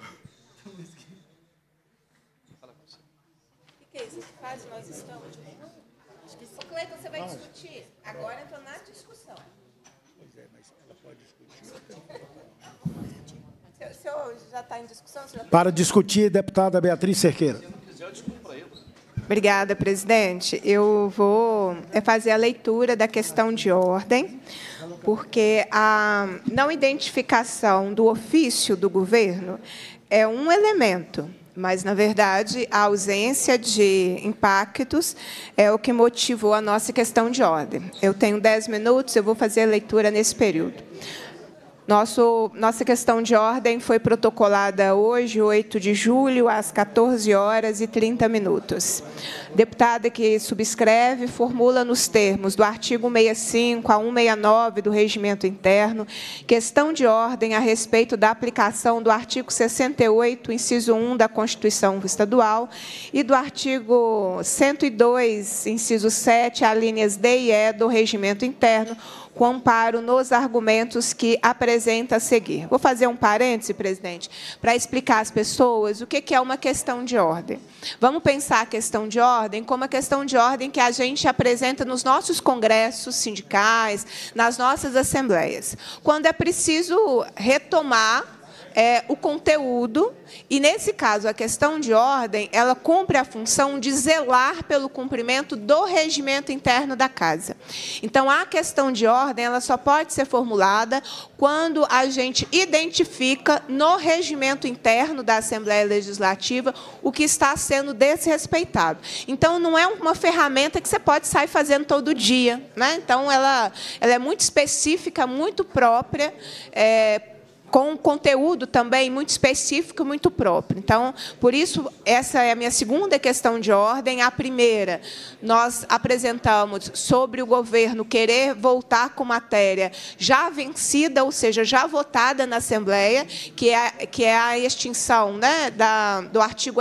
Speaker 2: que é isso? Faz, nós estamos... O Cleiton, você vai discutir? Agora entrou na discussão. Pois é, mas ela pode discutir. O senhor já está em discussão?
Speaker 1: Para discutir, deputada Beatriz Cerqueira.
Speaker 2: Obrigada, presidente. Eu vou fazer a leitura da questão de ordem, porque a não identificação do ofício do governo é um elemento, mas, na verdade, a ausência de impactos é o que motivou a nossa questão de ordem. Eu tenho 10 minutos, eu vou fazer a leitura nesse período. Nossa questão de ordem foi protocolada hoje, 8 de julho, às 14h30. Deputada que subscreve formula nos termos do artigo 65 a 169 do Regimento Interno, questão de ordem a respeito da aplicação do artigo 68, inciso 1 da Constituição Estadual e do artigo 102, inciso 7, alíneas D e E do Regimento Interno, com amparo nos argumentos que apresenta a seguir. Vou fazer um parêntese, presidente, para explicar às pessoas o que é uma questão de ordem. Vamos pensar a questão de ordem como a questão de ordem que a gente apresenta nos nossos congressos sindicais, nas nossas assembleias, quando é preciso retomar o conteúdo, e, nesse caso, a questão de ordem, ela cumpre a função de zelar pelo cumprimento do regimento interno da Casa. Então, a questão de ordem ela só pode ser formulada quando a gente identifica no regimento interno da Assembleia Legislativa o que está sendo desrespeitado. Então, não é uma ferramenta que você pode sair fazendo todo dia, né? Então, ela é muito específica, muito própria, com um conteúdo também muito específico, muito próprio. Então, por isso, essa é a minha segunda questão de ordem. A primeira, nós apresentamos sobre o governo querer voltar com matéria já vencida, ou seja, já votada na Assembleia, que é a extinção, né, do artigo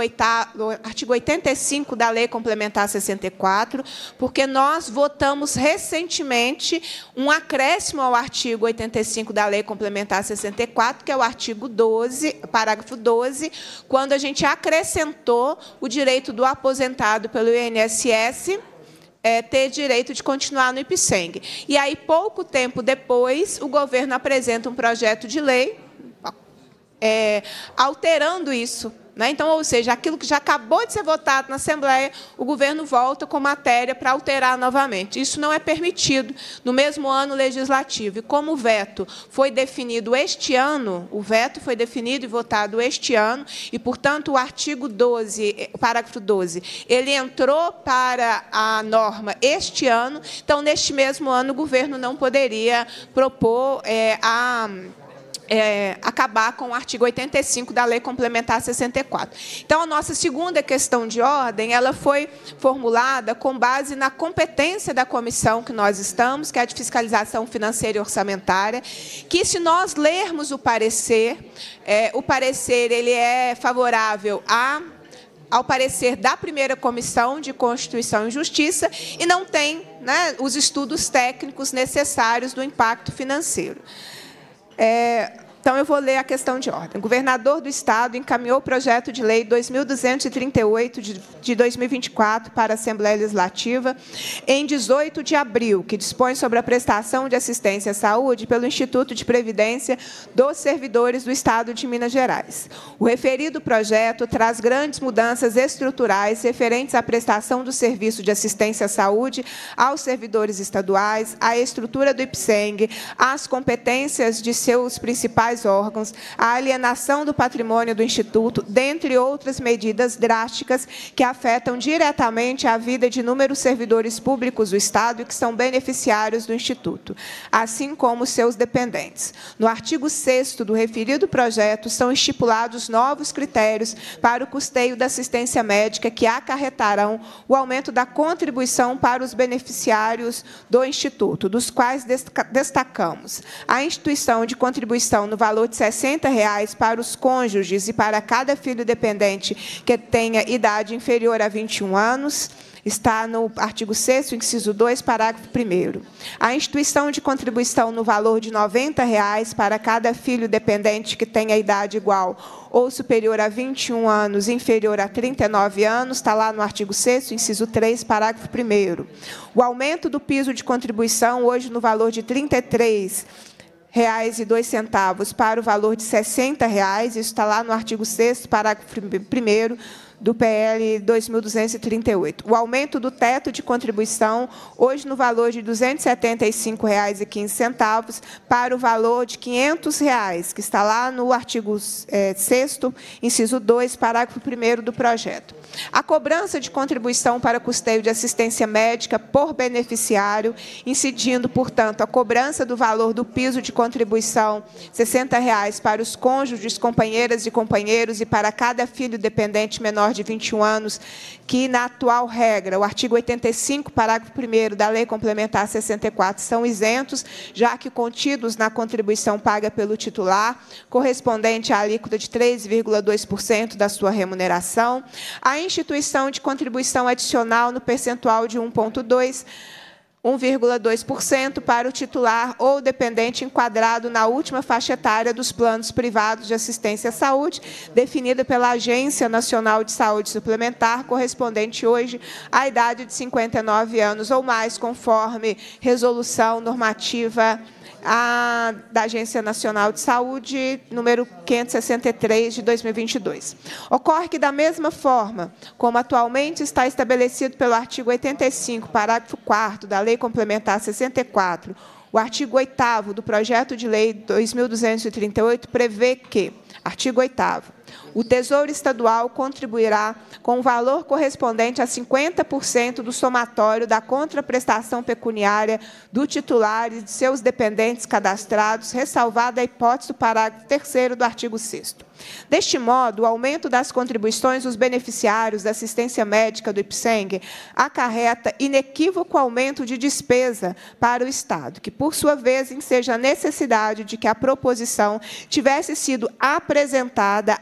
Speaker 2: 85 da Lei Complementar 64, porque nós votamos recentemente um acréscimo ao artigo 85 da Lei Complementar 64, que é o artigo 12, parágrafo 12, quando a gente acrescentou o direito do aposentado pelo INSS ter direito de continuar no IPSENG. E aí, pouco tempo depois, o governo apresenta um projeto de lei alterando isso. Então, ou seja, aquilo que já acabou de ser votado na Assembleia, o governo volta com matéria para alterar novamente. Isso não é permitido no mesmo ano legislativo. E como o veto foi definido este ano, o veto foi definido e votado este ano, e, portanto, o artigo 12, parágrafo 12, ele entrou para a norma este ano, então, neste mesmo ano, o governo não poderia propor acabar com o artigo 85 da Lei Complementar 64. Então, a nossa segunda questão de ordem, ela foi formulada com base na competência da comissão que nós estamos, que é a de fiscalização financeira e orçamentária, que, se nós lermos o parecer ele é favorável ao parecer da primeira Comissão de Constituição e Justiça e não tem, né, os estudos técnicos necessários do impacto financeiro. Então, eu vou ler a questão de ordem. O governador do Estado encaminhou o projeto de lei 2.238 de 2024 para a Assembleia Legislativa em 18 de abril, que dispõe sobre a prestação de assistência à saúde pelo Instituto de Previdência dos Servidores do Estado de Minas Gerais. O referido projeto traz grandes mudanças estruturais referentes à prestação do serviço de assistência à saúde aos servidores estaduais, à estrutura do IPSENG, às competências de seus principais órgãos, a alienação do patrimônio do Instituto, dentre outras medidas drásticas que afetam diretamente a vida de inúmeros servidores públicos do Estado e que são beneficiários do Instituto, assim como seus dependentes. No artigo 6º do referido projeto, são estipulados novos critérios para o custeio da assistência médica que acarretarão o aumento da contribuição para os beneficiários do Instituto, dos quais destacamos a instituição de contribuição no valor de R$ 60 para os cônjuges e para cada filho dependente que tenha idade inferior a 21 anos, está no artigo 6º, inciso 2, parágrafo 1º. A instituição de contribuição no valor de R$ 90 para cada filho dependente que tenha idade igual ou superior a 21 anos, inferior a 39 anos, está lá no artigo 6º, inciso 3, parágrafo 1º. O aumento do piso de contribuição, hoje no valor de R$ 33,02 para o valor de R$ 60, isso está lá no artigo 6º, parágrafo 1º, do PL 2.238. O aumento do teto de contribuição, hoje no valor de R$ 275,15, para o valor de R$ 500, que está lá no artigo 6º, inciso 2, parágrafo 1º do projeto. A cobrança de contribuição para custeio de assistência médica por beneficiário, incidindo, portanto, a cobrança do valor do piso de contribuição R$ 60 para os cônjuges, companheiras e companheiros e para cada filho dependente menor de 21 anos, que, na atual regra, o artigo 85, parágrafo 1º da Lei Complementar 64, são isentos, já que contidos na contribuição paga pelo titular, correspondente à alíquota de 3,2% da sua remuneração, a instituição de contribuição adicional no percentual de 1,2% para o titular ou dependente enquadrado na última faixa etária dos planos privados de assistência à saúde, definida pela Agência Nacional de Saúde Suplementar, correspondente hoje à idade de 59 anos ou mais, conforme resolução normativa da Agência Nacional de Saúde, número 563, de 2022. Ocorre que, da mesma forma, como atualmente está estabelecido pelo artigo 85, parágrafo 4º da Lei Complementar 64, o artigo 8º do projeto de lei 2.238 prevê que, artigo 8º, O Tesouro Estadual contribuirá com o valor correspondente a 50% do somatório da contraprestação pecuniária do titular e de seus dependentes cadastrados, ressalvada a hipótese do parágrafo 3º do artigo 6º. Deste modo, o aumento das contribuições dos beneficiários da assistência médica do IPSENG acarreta inequívoco aumento de despesa para o Estado, que, por sua vez, enseja a necessidade de que a proposição tivesse sido apresentada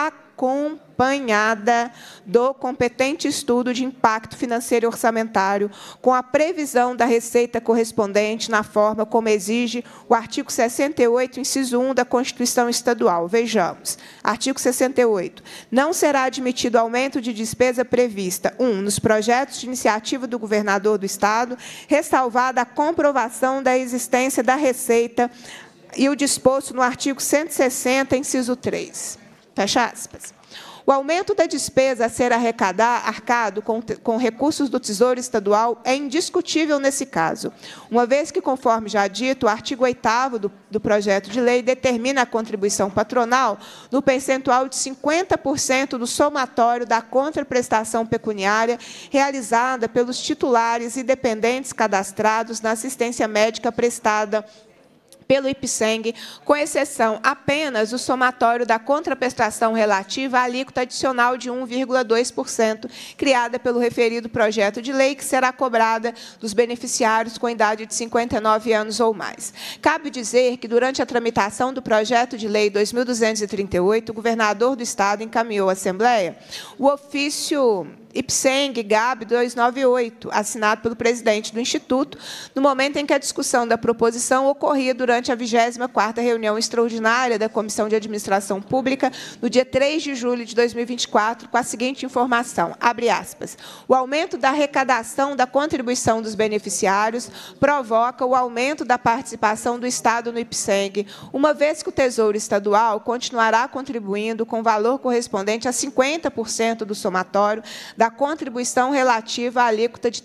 Speaker 2: acompanhada do competente estudo de impacto financeiro e orçamentário, com a previsão da receita correspondente na forma como exige o artigo 68, inciso 1 da Constituição Estadual. Vejamos. Artigo 68. Não será admitido aumento de despesa prevista, 1, nos projetos de iniciativa do governador do Estado, ressalvada a comprovação da existência da receita e o disposto no artigo 160, inciso 3. Fecha aspas. O aumento da despesa a ser arcado com recursos do Tesouro Estadual é indiscutível nesse caso, uma vez que, conforme já dito, o artigo 8º do projeto de lei determina a contribuição patronal no percentual de 50% do somatório da contraprestação pecuniária realizada pelos titulares e dependentes cadastrados na assistência médica prestada pelo IPSENG, com exceção apenas do somatório da contraprestação relativa à alíquota adicional de 1,2%, criada pelo referido projeto de lei, que será cobrada dos beneficiários com idade de 59 anos ou mais. Cabe dizer que, durante a tramitação do projeto de lei 2238, o governador do Estado encaminhou à Assembleia o ofício IPSENG-GAB 298, assinado pelo presidente do Instituto, no momento em que a discussão da proposição ocorria durante a 24ª reunião extraordinária da Comissão de Administração Pública, no dia 3 de julho de 2024, com a seguinte informação, abre aspas, o aumento da arrecadação da contribuição dos beneficiários provoca o aumento da participação do Estado no IPSENG, uma vez que o Tesouro Estadual continuará contribuindo com valor correspondente a 50% do somatório da contribuição relativa à alíquota de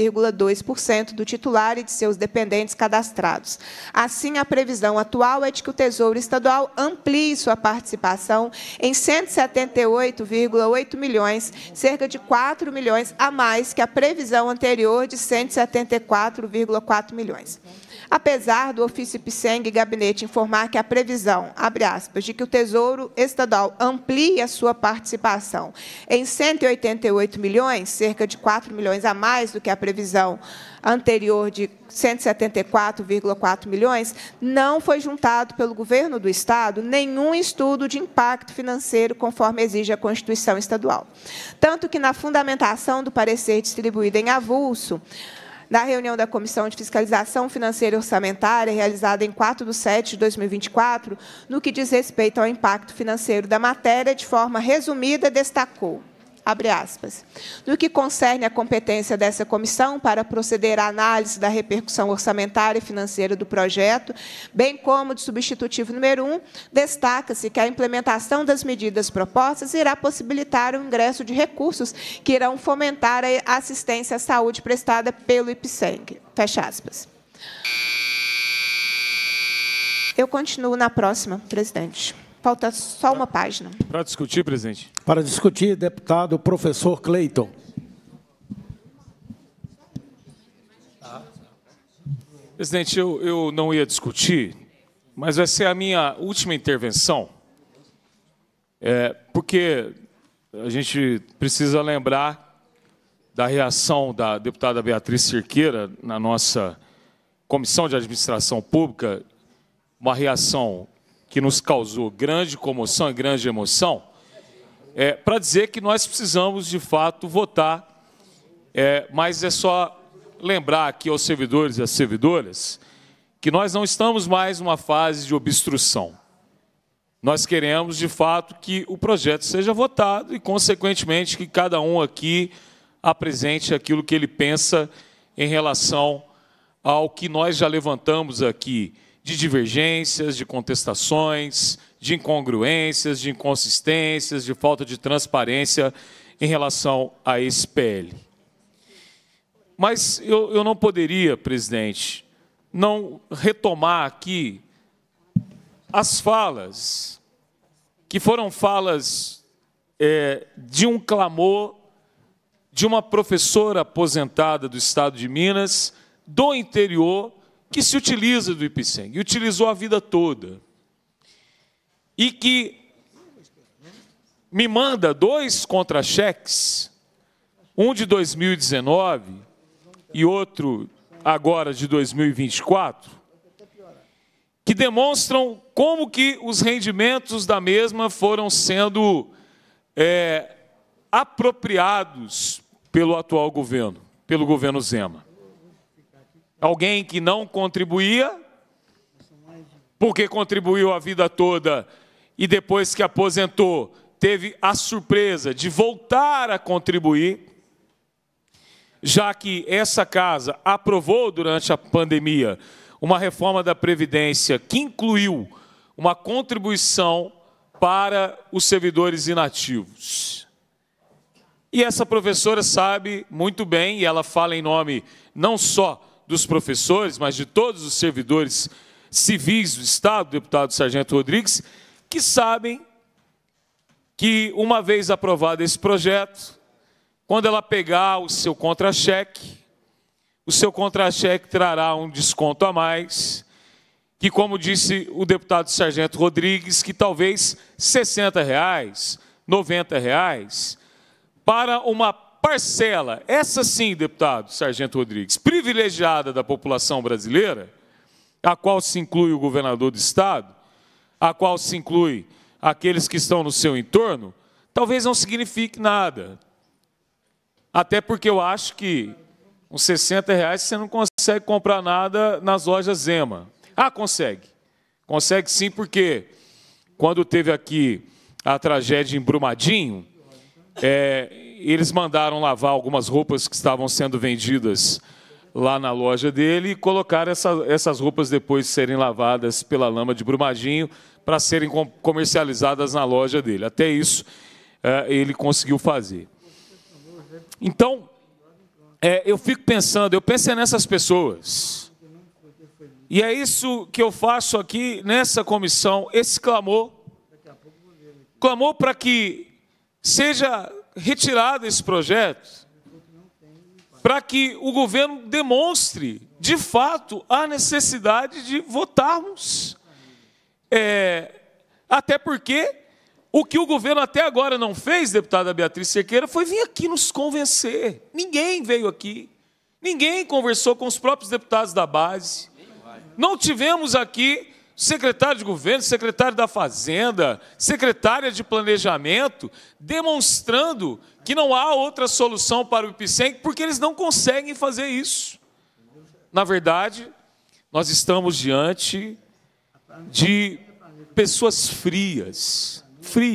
Speaker 2: 3,2% do titular e de seus dependentes cadastrados. Assim, a previsão atual é de que o Tesouro Estadual amplie sua participação em 178,8 milhões, cerca de 4 milhões a mais que a previsão anterior de 174,4 milhões. Apesar do ofício IPSENG e gabinete informar que a previsão, abre aspas, de que o Tesouro Estadual amplie a sua participação em 188 milhões, cerca de 4 milhões a mais do que a previsão anterior de 174,4 milhões, não foi juntado pelo governo do Estado nenhum estudo de impacto financeiro, conforme exige a Constituição Estadual. Tanto que, na fundamentação do parecer distribuído em avulso, na reunião da Comissão de Fiscalização Financeira e Orçamentária, realizada em 4/7/2024, no que diz respeito ao impacto financeiro da matéria, de forma resumida, destacou, abre aspas, no que concerne à competência dessa comissão para proceder à análise da repercussão orçamentária e financeira do projeto, bem como de substitutivo número 1, destaca-se que a implementação das medidas propostas irá possibilitar o ingresso de recursos que irão fomentar a assistência à saúde prestada pelo IPSENG. Fecha aspas. Eu continuo na próxima, presidente. Falta só uma página.
Speaker 5: Para discutir, presidente.
Speaker 1: Para discutir, deputado professor Cleiton.
Speaker 5: Presidente, eu não ia discutir, mas vai ser a minha última intervenção, porque a gente precisa lembrar da reação da deputada Beatriz Cerqueira na nossa Comissão de Administração Pública, uma reação que nos causou grande comoção e grande emoção, para dizer que nós precisamos, de fato, votar, mas é só lembrar aqui aos servidores e às servidoras que nós não estamos mais numa fase de obstrução. Nós queremos, de fato, que o projeto seja votado e, consequentemente, que cada um aqui apresente aquilo que ele pensa em relação ao que nós já levantamos aqui, de divergências, de contestações, de incongruências, de inconsistências, de falta de transparência em relação a esse PL. Mas eu não poderia, presidente, não retomar aqui as falas que foram falas de um clamor de uma professora aposentada do estado de Minas, do interior, que se utiliza do IPSENG, e utilizou a vida toda, e que me manda 2 contra-cheques, um de 2019 e outro agora de 2024, que demonstram como que os rendimentos da mesma foram sendo apropriados pelo atual governo, pelo governo Zema. Alguém que não contribuía, porque contribuiu a vida toda e depois que aposentou, teve a surpresa de voltar a contribuir, já que essa casa aprovou durante a pandemia uma reforma da Previdência que incluiu uma contribuição para os servidores inativos. E essa professora sabe muito bem, e ela fala em nome não só dos professores, mas de todos os servidores civis do Estado, deputado Sargento Rodrigues, que sabem que, uma vez aprovado esse projeto, quando ela pegar o seu contra-cheque trará um desconto a mais, que, como disse o deputado Sargento Rodrigues, que talvez R$ 60, R$ 90, para uma parcela, essa sim, deputado Sargento Rodrigues, privilegiada da população brasileira, a qual se inclui o governador do Estado, a qual se inclui aqueles que estão no seu entorno, talvez não signifique nada. Até porque eu acho que com R$ 60 você não consegue comprar nada nas lojas Zema. Ah, consegue. Consegue sim, porque quando teve aqui a tragédia em Brumadinho, eles mandaram lavar algumas roupas que estavam sendo vendidas lá na loja dele e colocaram essas roupas depois de serem lavadas pela lama de Brumadinho para serem comercializadas na loja dele. Até isso ele conseguiu fazer. Então, eu fico pensando, eu penso nessas pessoas. E é isso que eu faço aqui nessa comissão, esse clamor. Clamor para que seja retirado esse projeto, para que o governo demonstre, de fato, a necessidade de votarmos. Até porque o que o governo até agora não fez, deputada Beatriz Cerqueira, foi vir aqui nos convencer. Ninguém veio aqui. Ninguém conversou com os próprios deputados da base. Não tivemos aqui secretário de governo, secretário da Fazenda, secretária de Planejamento, demonstrando que não há outra solução para o IPSENG, porque eles não conseguem fazer isso. Na verdade, nós estamos diante de pessoas frias,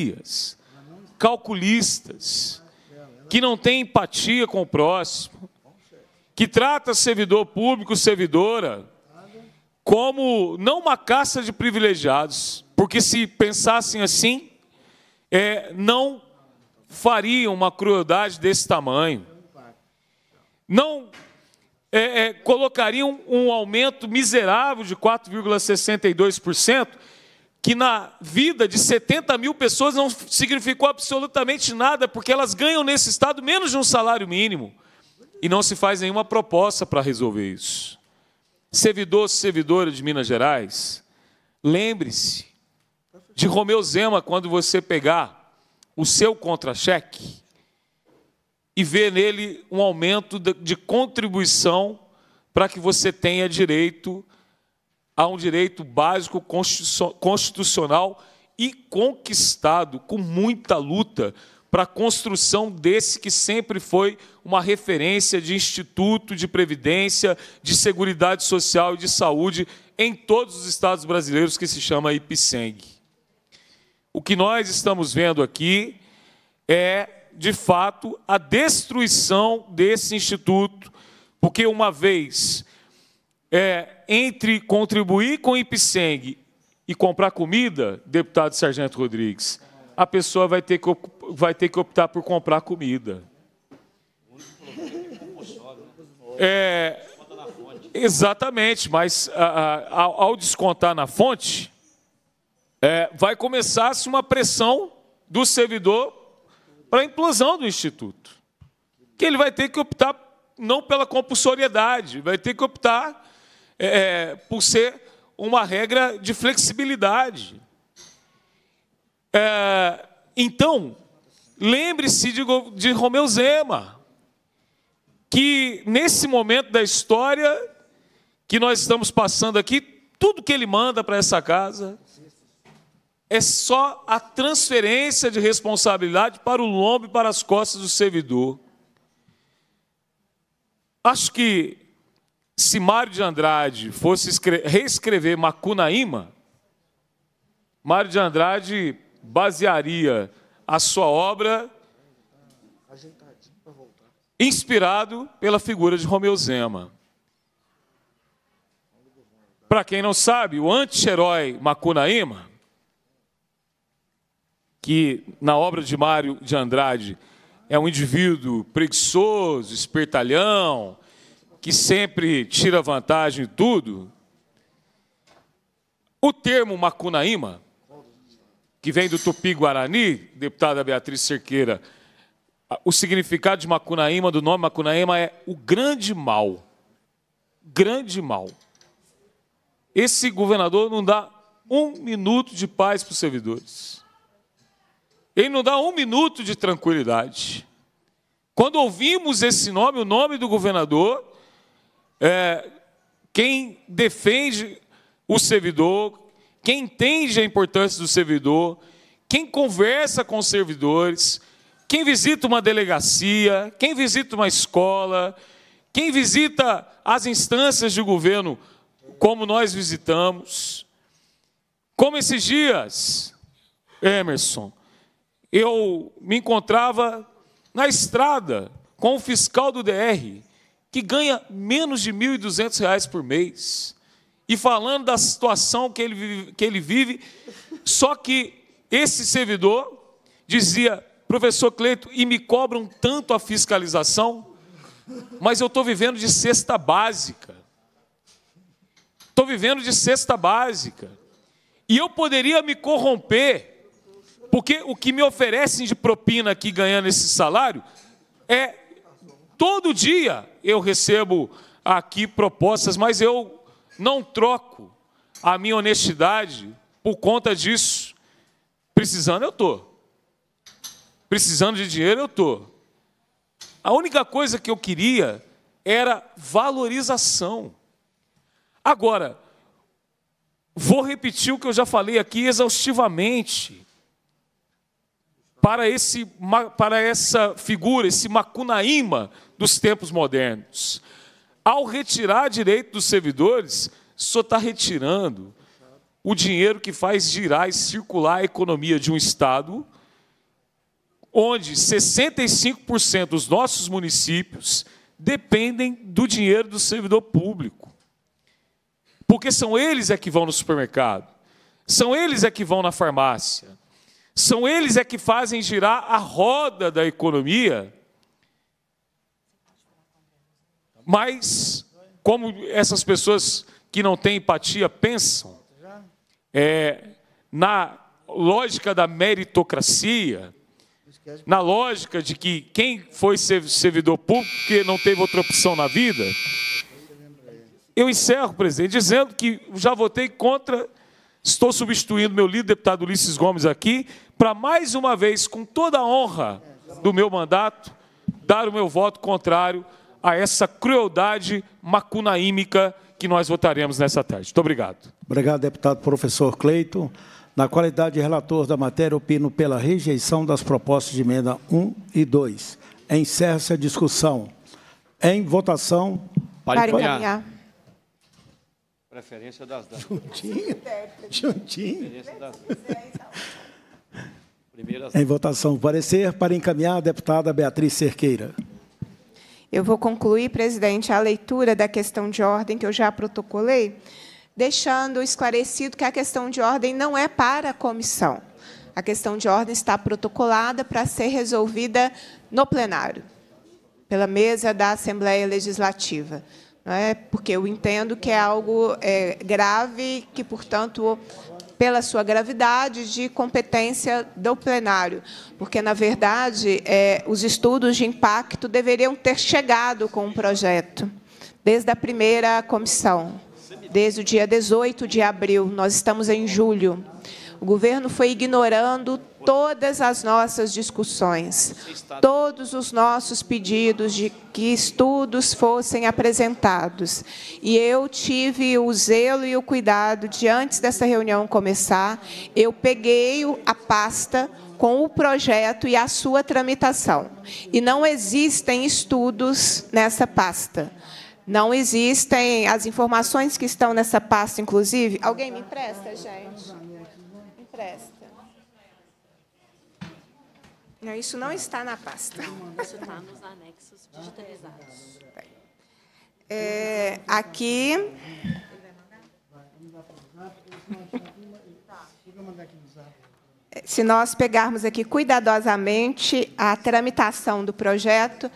Speaker 5: calculistas, que não têm empatia com o próximo, que trata servidor público, servidora, como não uma caça de privilegiados, porque se pensassem assim, não fariam uma crueldade desse tamanho, não colocariam um aumento miserável de 4,62%, que na vida de 70 mil pessoas não significou absolutamente nada, porque elas ganham nesse Estado menos de um salário mínimo, e não se faz nenhuma proposta para resolver isso. Servidor, servidora de Minas Gerais, lembre-se de Romeu Zema quando você pegar o seu contra-cheque e ver nele um aumento de contribuição para que você tenha direito a um direito básico constitucional e conquistado com muita luta para a construção desse que sempre foi uma referência de instituto de previdência, de seguridade social e de saúde em todos os estados brasileiros, que se chama IPSENG. O que nós estamos vendo aqui é, de fato, a destruição desse instituto, porque uma vez entre contribuir com o IPSENG e comprar comida, deputado Sargento Rodrigues, a pessoa vai ter que optar por comprar comida. Exatamente, mas ao descontar na fonte, vai começar-se uma pressão do servidor para a implosão do Instituto. Que ele vai ter que optar não pela compulsoriedade, vai ter que optar por ser uma regra de flexibilidade. Então, lembre-se de Romeu Zema, que nesse momento da história que nós estamos passando aqui, tudo que ele manda para essa casa é só a transferência de responsabilidade para o lombo e para as costas do servidor. Acho que se Mário de Andrade fosse reescrever Macunaíma, Mário de Andrade basearia a sua obra inspirado pela figura de Romeu Zema. Para quem não sabe, o anti-herói Macunaíma, que na obra de Mário de Andrade é um indivíduo preguiçoso, espertalhão, que sempre tira vantagem em tudo, o termo Macunaíma, que vem do Tupi-Guarani, deputada Beatriz Cerqueira, o significado de Macunaíma, do nome Macunaíma, é o grande mal. Grande mal. Esse governador não dá 1 minuto de paz para os servidores. Ele não dá 1 minuto de tranquilidade. Quando ouvimos esse nome, o nome do governador, quem defende o servidor, quem entende a importância do servidor, quem conversa com os servidores, quem visita uma delegacia, quem visita uma escola, quem visita as instâncias de governo, como nós visitamos. Como esses dias, Emerson, eu me encontrava na estrada com o fiscal do DR, que ganha menos de R$ 1.200 por mês, e falando da situação que ele vive, só que esse servidor dizia: professor Cleito, e me cobram tanto a fiscalização, mas eu estou vivendo de cesta básica. Estou vivendo de cesta básica. E eu poderia me corromper, porque o que me oferecem de propina aqui ganhando esse salário todo dia eu recebo aqui propostas, mas eu não troco a minha honestidade por conta disso. Precisando, eu estou. Precisando de dinheiro, eu estou. A única coisa que eu queria era valorização. Agora, vou repetir o que eu já falei aqui exaustivamente. Para essa figura, esse Macunaíma dos tempos modernos. Ao retirar direito dos servidores, só está retirando o dinheiro que faz girar e circular a economia de um Estado, onde 65% dos nossos municípios dependem do dinheiro do servidor público. Porque são eles que vão no supermercado, são eles que vão na farmácia, são eles que fazem girar a roda da economia. Mas, como essas pessoas que não têm empatia pensam, na lógica da meritocracia, na lógica de que quem foi servidor público porque não teve outra opção na vida, eu encerro, presidente, dizendo que já votei contra, estou substituindo meu líder, deputado Ulisses Gomes, aqui, para mais uma vez, com toda a honra do meu mandato, dar o meu voto contrário a essa crueldade macunaímica que nós votaremos nessa tarde. Muito obrigado.
Speaker 1: Obrigado, deputado professor Cleito. Na qualidade de relator da matéria, opino pela rejeição das propostas de emenda 1 e 2. Encerra-se a discussão. Em votação.
Speaker 2: Para encaminhar.
Speaker 4: Preferência das damas.
Speaker 1: Juntinho.
Speaker 4: Preferência das damas.
Speaker 1: Em votação, parecer para encaminhar a deputada Beatriz Cerqueira.
Speaker 2: Eu vou concluir, presidente, a leitura da questão de ordem que eu já protocolei, deixando esclarecido que a questão de ordem não é para a comissão. A questão de ordem está protocolada para ser resolvida no plenário, pela mesa da Assembleia Legislativa. Não é? Porque eu entendo que é algo grave, que, portanto, pela sua gravidade, de competência do plenário, porque, na verdade, os estudos de impacto deveriam ter chegado com o projeto, desde a primeira comissão, desde o dia 18 de abril. Nós estamos em julho. O governo foi ignorando todas as nossas discussões, todos os nossos pedidos de que estudos fossem apresentados. E eu tive o zelo e o cuidado de, antes dessa reunião começar, eu peguei a pasta com o projeto e a sua tramitação. E não existem estudos nessa pasta. Não existem as informações que estão nessa pasta, inclusive. Alguém me empresta, gente? Empresta. Não, isso não está na pasta.
Speaker 7: Isso está nos anexos digitalizados.
Speaker 2: Aqui. Se nós pegarmos aqui cuidadosamente a tramitação do projeto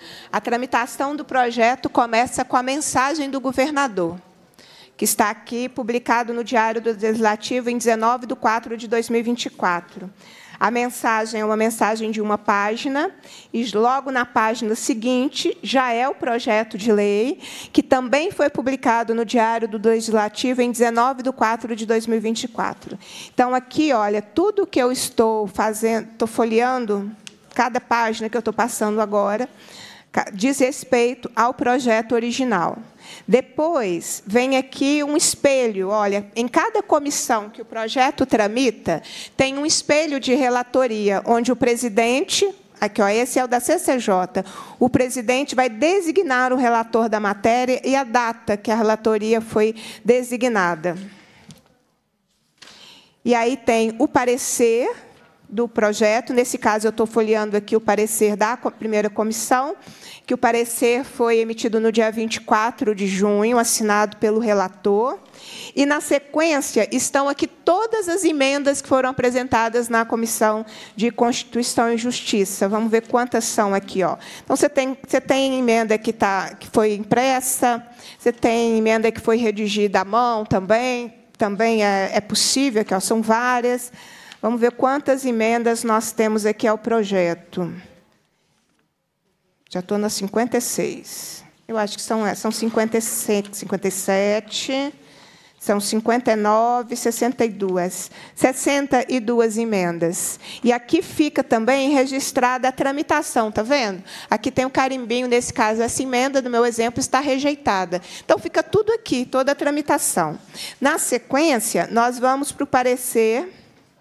Speaker 2: começa com a mensagem do governador, que está aqui publicado no Diário do Legislativo em 19/4/2024. A mensagem é uma mensagem de uma página, e logo na página seguinte já é o projeto de lei, que também foi publicado no Diário do Legislativo em 19/4/2024. Então, aqui, olha, tudo que eu estou fazendo, estou folheando, cada página que eu estou passando agora, diz respeito ao projeto original. Depois, vem aqui um espelho. Olha, em cada comissão que o projeto tramita, tem um espelho de relatoria, onde o presidente, aqui, ó, esse é o da CCJ, o presidente vai designar o relator da matéria e a data que a relatoria foi designada. E aí tem o parecer do projeto. Nesse caso, eu estou folheando aqui o parecer da primeira comissão, que o parecer foi emitido no dia 24 de junho, assinado pelo relator. E, na sequência, estão aqui todas as emendas que foram apresentadas na Comissão de Constituição e Justiça. Vamos ver quantas são aqui, ó. Então, você tem emenda que foi impressa, você tem emenda que foi redigida à mão também é possível, que, ó, são várias. Vamos ver quantas emendas nós temos aqui ao projeto. Já estou nas 56. Eu acho que são 56, 57, são 59, 62. 62 emendas. E aqui fica também registrada a tramitação, está vendo? Aqui tem um carimbinho, nesse caso, essa emenda, do meu exemplo, está rejeitada. Então, fica tudo aqui, toda a tramitação. Na sequência, nós vamos para o parecer.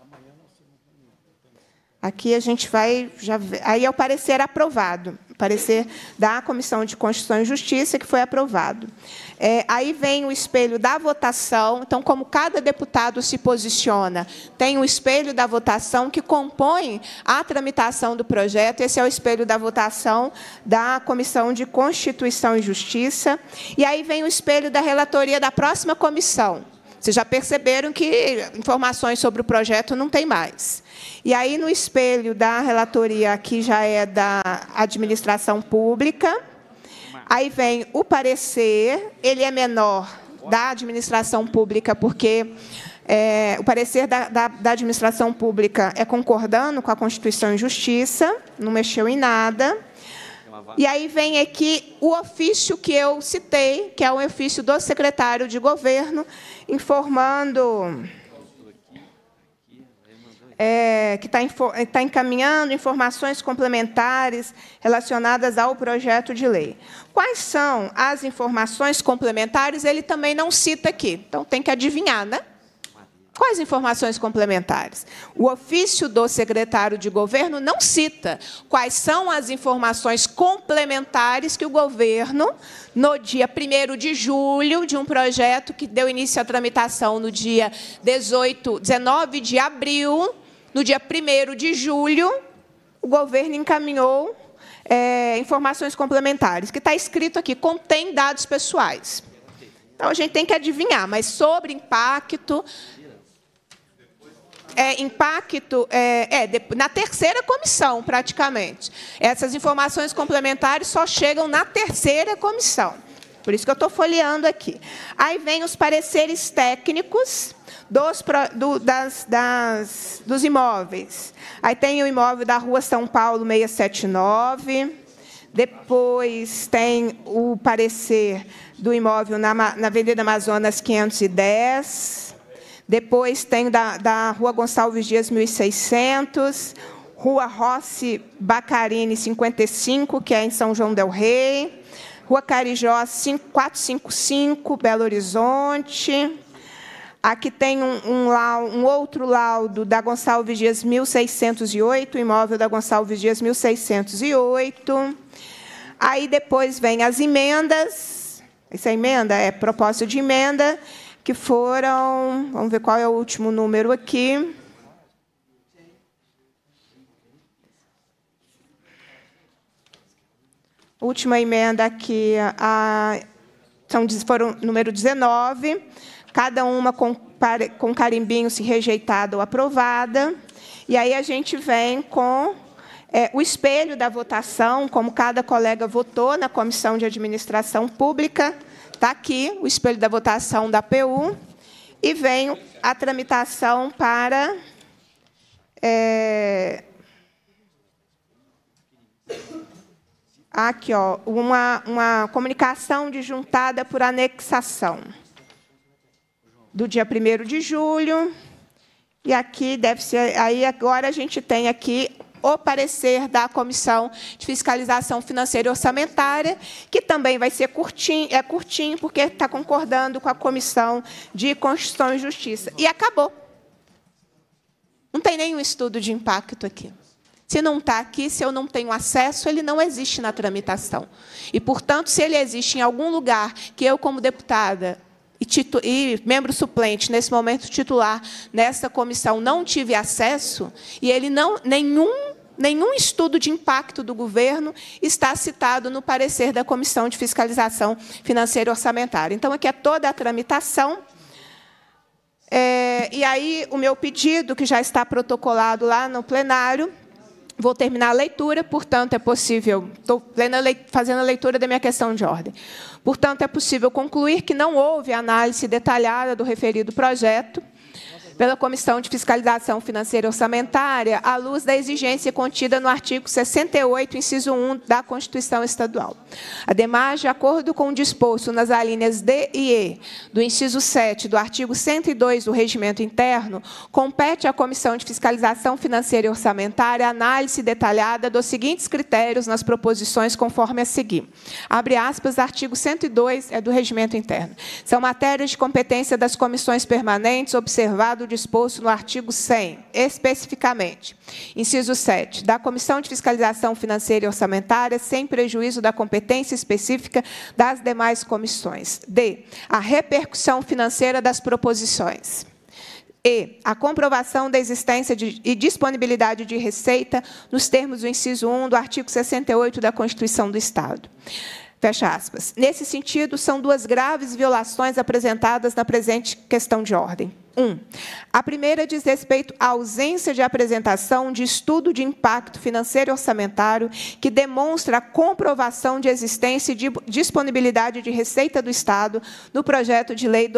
Speaker 2: Aqui a gente vai já ver. Aí é o parecer aprovado, o parecer da Comissão de Constituição e Justiça, que foi aprovado. Aí vem o espelho da votação. Então, como cada deputado se posiciona, tem o espelho da votação que compõe a tramitação do projeto. Esse é o espelho da votação da Comissão de Constituição e Justiça. E aí vem o espelho da relatoria da próxima comissão. Vocês já perceberam que informações sobre o projeto não tem mais. E aí, no espelho da relatoria, aqui já é da administração pública. Aí vem o parecer, ele é menor da administração pública, porque o parecer da administração pública é concordando com a Constituição e Justiça, não mexeu em nada. E aí vem aqui o ofício que eu citei, que é o ofício do secretário de governo, informando, que está encaminhando informações complementares relacionadas ao projeto de lei. Quais são as informações complementares? Ele também não cita aqui, então tem que adivinhar, né? Quais informações complementares? O ofício do secretário de governo não cita quais são as informações complementares que o governo, no dia 1º de julho, de um projeto que deu início à tramitação no dia 19 de abril, no dia 1º de julho, o governo encaminhou informações complementares, que está escrito aqui, contém dados pessoais. Então, a gente tem que adivinhar, mas sobre impacto... na terceira comissão, praticamente. Essas informações complementares só chegam na terceira comissão. Por isso que eu estou folheando aqui. Aí vem os pareceres técnicos dos imóveis. Aí tem o imóvel da Rua São Paulo 679. Depois tem o parecer do imóvel na Avenida Amazonas 510. Depois tem da Rua Gonçalves Dias 1600. Rua Rossi Bacarini 55, que é em São João del Rei. Rua Carijó 455, Belo Horizonte. Aqui tem um outro laudo da Gonçalves Dias 1608, imóvel da Gonçalves Dias 1608. Aí depois vem as emendas. Essa emenda é proposta de emenda, que foram... Vamos ver qual é o último número aqui. Última emenda aqui, foram número 19, cada uma com carimbinho se rejeitada ou aprovada. E aí a gente vem com o espelho da votação, como cada colega votou na Comissão de Administração Pública. Está aqui o espelho da votação da PU. E vem a tramitação para... Aqui, ó, uma comunicação disjuntada por anexação do dia 1º de julho. E aqui deve ser... Aí agora a gente tem aqui o parecer da Comissão de Fiscalização Financeira e Orçamentária, que também vai ser curtinho, porque está concordando com a Comissão de Constituição e Justiça. E acabou. Não tem nenhum estudo de impacto aqui. Se não está aqui, se eu não tenho acesso, ele não existe na tramitação. E, portanto, se ele existe em algum lugar que eu, como deputada e membro suplente, nesse momento titular, nessa comissão, não tive acesso, e ele nenhum estudo de impacto do governo está citado no parecer da Comissão de Fiscalização Financeira e Orçamentária. Então, aqui é toda a tramitação. E aí, o meu pedido, que já está protocolado lá no plenário, vou terminar a leitura, portanto, é possível... Estou fazendo a leitura da minha questão de ordem. Portanto, é possível concluir que não houve análise detalhada do referido projeto pela Comissão de Fiscalização Financeira e Orçamentária, à luz da exigência contida no artigo 68, inciso 1 da Constituição Estadual. Ademais, de acordo com o disposto nas alíneas D e E do inciso 7 do artigo 102 do Regimento Interno, compete à Comissão de Fiscalização Financeira e Orçamentária a análise detalhada dos seguintes critérios nas proposições conforme a seguir. Abre aspas, artigo 102 do Regimento Interno. São matérias de competência das comissões permanentes, observado disposto no artigo 100, especificamente. Inciso 7. Da Comissão de Fiscalização Financeira e Orçamentária, sem prejuízo da competência específica das demais comissões. D. A repercussão financeira das proposições. E. A comprovação da existência e disponibilidade de receita nos termos do inciso 1 do artigo 68 da Constituição do Estado. Fecha aspas. Nesse sentido, são duas graves violações apresentadas na presente questão de ordem. 1. A primeira diz respeito à ausência de apresentação de estudo de impacto financeiro e orçamentário que demonstra a comprovação de existência e de disponibilidade de receita do Estado no projeto de lei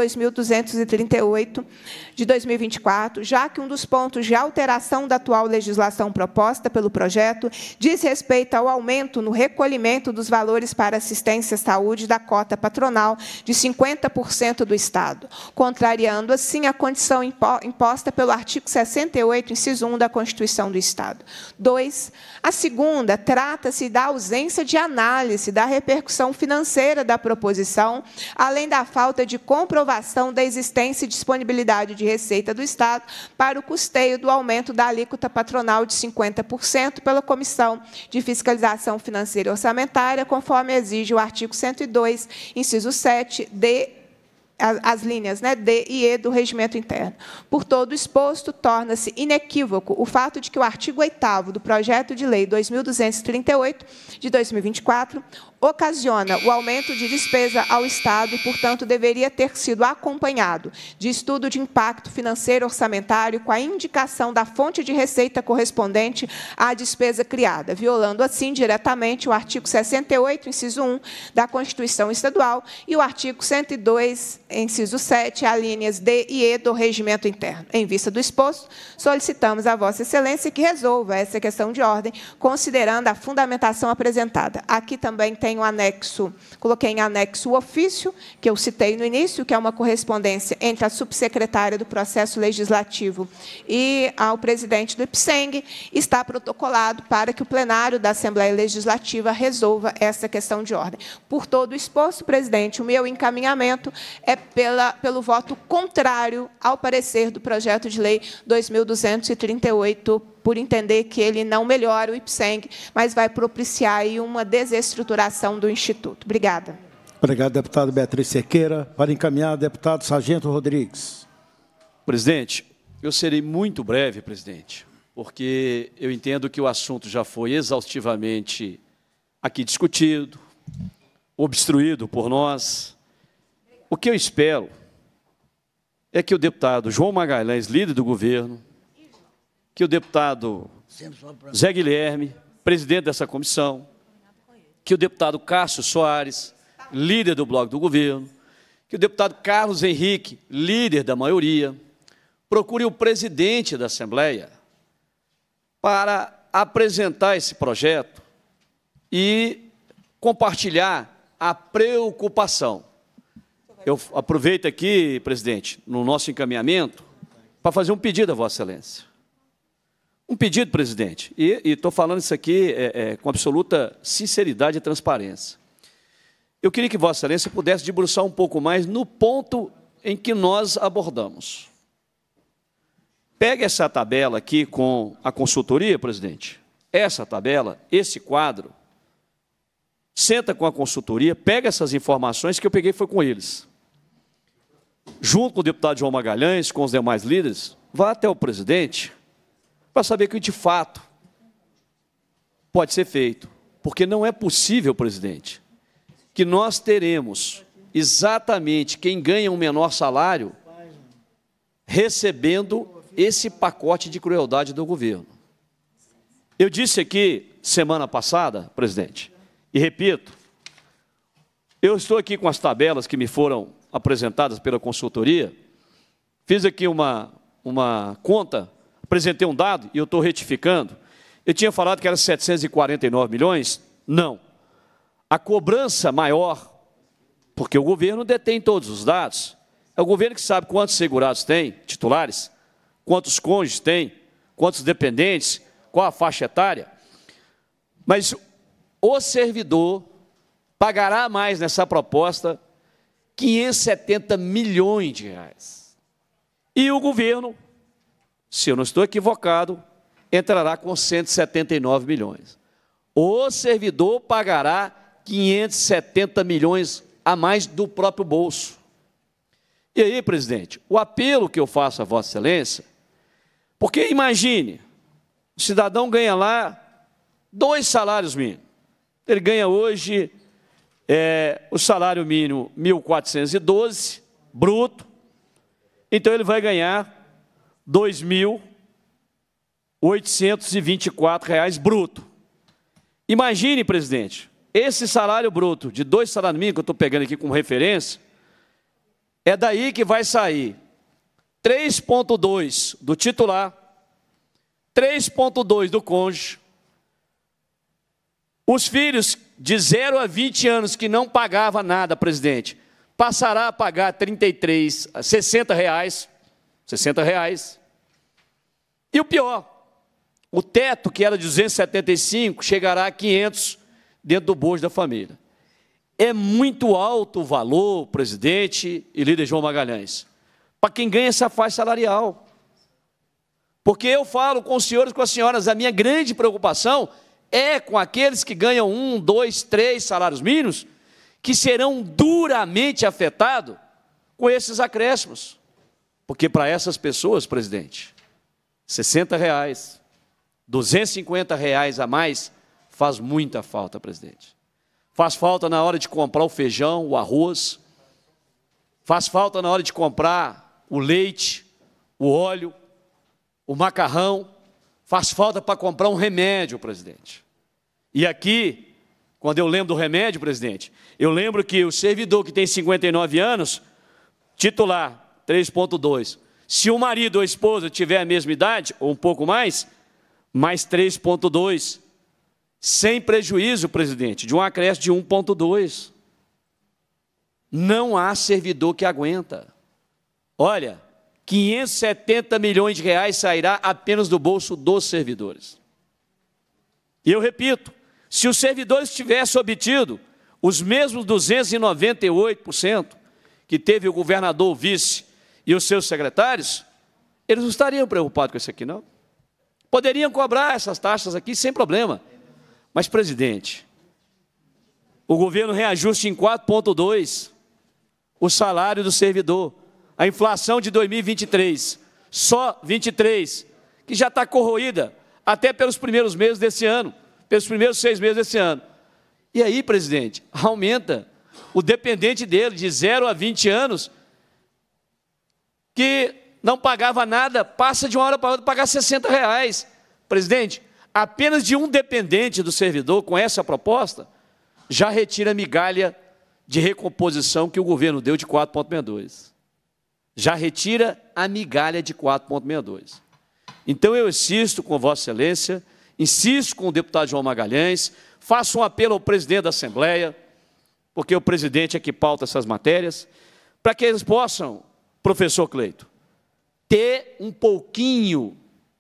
Speaker 2: 2.238 de 2024, já que um dos pontos de alteração da atual legislação proposta pelo projeto diz respeito ao aumento no recolhimento dos valores para assistência à saúde da cota patronal de 50% do Estado, contrariando, assim, a condição imposta pelo artigo 68, inciso 1 da Constituição do Estado. 2. A segunda trata-se da ausência de análise da repercussão financeira da proposição, além da falta de comprovação da existência e disponibilidade de receita do Estado para o custeio do aumento da alíquota patronal de 50% pela Comissão de Fiscalização Financeira e Orçamentária, conforme exige o artigo 102, inciso 7, as linhas D e E do Regimento Interno. Por todo exposto, torna-se inequívoco o fato de que o artigo 8º do projeto de lei 2.238, de 2024, ocasiona o aumento de despesa ao Estado e, portanto, deveria ter sido acompanhado de estudo de impacto financeiro orçamentário com a indicação da fonte de receita correspondente à despesa criada, violando, assim, diretamente o artigo 68, inciso 1, da Constituição Estadual e o artigo 102, inciso 7, alíneas D e E do Regimento Interno. Em vista do exposto, solicitamos a Vossa Excelência que resolva essa questão de ordem, considerando a fundamentação apresentada. Aqui também tem um anexo, coloquei em anexo o ofício, que eu citei no início, que é uma correspondência entre a subsecretária do Processo Legislativo e ao presidente do IPSENG, está protocolado para que o plenário da Assembleia Legislativa resolva essa questão de ordem. Por todo o exposto, presidente, o meu encaminhamento é pelo voto contrário ao parecer do projeto de lei 2238, por entender que ele não melhora o IPSENG, mas vai propiciar aí uma desestruturação do Instituto. Obrigada.
Speaker 1: Obrigado, deputada Beatriz Cerqueira. Para encaminhar, deputado Sargento Rodrigues.
Speaker 4: Presidente, eu serei muito breve, presidente, porque eu entendo que o assunto já foi exaustivamente aqui discutido, obstruído por nós. O que eu espero é que o deputado João Magalhães, líder do governo, que o deputado Zé Guilherme, presidente dessa comissão, que o deputado Cássio Soares, líder do bloco do governo, que o deputado Carlos Henrique, líder da maioria, procure o presidente da Assembleia para apresentar esse projeto e compartilhar a preocupação. Eu aproveito aqui, presidente, no nosso encaminhamento, para fazer um pedido a Vossa Excelência. Um pedido, presidente, e estou falando isso aqui com absoluta sinceridade e transparência. Eu queria que Vossa Excelência pudesse debruçar um pouco mais no ponto em que nós abordamos. Pegue essa tabela aqui com a consultoria, presidente, essa tabela, esse quadro, senta com a consultoria, pega essas informações que eu peguei foi com eles. Junto com o deputado João Magalhães, com os demais líderes, vá até o presidente para saber que, de fato, pode ser feito. Porque não é possível, presidente, que nós teremos exatamente quem ganha um menor salário recebendo esse pacote de crueldade do governo. Eu disse aqui, semana passada, presidente, e repito, eu estou aqui com as tabelas que me foram apresentadas pela consultoria, fiz aqui uma conta, apresentei um dado e eu estou retificando. Eu tinha falado que era 749 milhões? Não. A cobrança maior, porque o governo detém todos os dados, é o governo que sabe quantos segurados tem, titulares, quantos cônjuges tem, quantos dependentes, qual a faixa etária. Mas o servidor pagará mais nessa proposta 570 milhões de reais. E o governo, se eu não estou equivocado, entrará com 179 milhões. O servidor pagará 570 milhões a mais do próprio bolso. E aí, presidente, o apelo que eu faço a Vossa Excelência, porque imagine, o cidadão ganha lá 2 salários mínimos. Ele ganha hoje o salário mínimo 1.412, bruto, então ele vai ganhar R$ 2.824 bruto. Imagine, presidente, esse salário bruto de 2 salários mínimos, que eu estou pegando aqui como referência, é daí que vai sair 3,2 do titular, 3,2 do cônjuge, os filhos de 0 a 20 anos que não pagava nada, presidente, passará a pagar 60 reais. E o pior, o teto, que era de 275, chegará a 500 dentro do bolso da família. É muito alto o valor, presidente e líder João Magalhães, para quem ganha essa faixa salarial. Porque eu falo com os senhores e com as senhoras, a minha grande preocupação é com aqueles que ganham 1, 2, 3 salários mínimos, que serão duramente afetados com esses acréscimos. Porque para essas pessoas, presidente, 60 reais, 250 reais a mais, faz muita falta, presidente. faz falta na hora de comprar o feijão, o arroz, faz falta na hora de comprar o leite, o óleo, o macarrão, faz falta para comprar um remédio, presidente. E aqui, quando eu lembro do remédio, presidente, eu lembro que o servidor que tem 59 anos, titular, 3,2. Se o marido ou a esposa tiver a mesma idade, ou um pouco mais 3,2. Sem prejuízo, presidente, de um acréscimo de 1,2. Não há servidor que aguenta. Olha, 570 milhões de reais sairá apenas do bolso dos servidores. E eu repito, se os servidores tivessem obtido os mesmos 298% que teve o governador, o vice e os seus secretários, eles não estariam preocupados com isso aqui, não. Poderiam cobrar essas taxas aqui sem problema. Mas, presidente, o governo reajuste em 4,2 o salário do servidor. A inflação de 2023, só 23, que já está corroída até pelos primeiros meses desse ano, pelos primeiros 6 meses desse ano. E aí, presidente, aumenta o dependente dele de 0 a 20 anos, que não pagava nada, passa de uma hora para outra a pagar R$60. Presidente, apenas de um dependente do servidor, com essa proposta, já retira a migalha de recomposição que o governo deu de 4,62. Já retira a migalha de 4,62. Então, eu insisto com Vossa Excelência, insisto com o deputado João Magalhães, faço um apelo ao presidente da Assembleia, porque o presidente é que pauta essas matérias, para que eles possam, professor Cleito, ter um pouquinho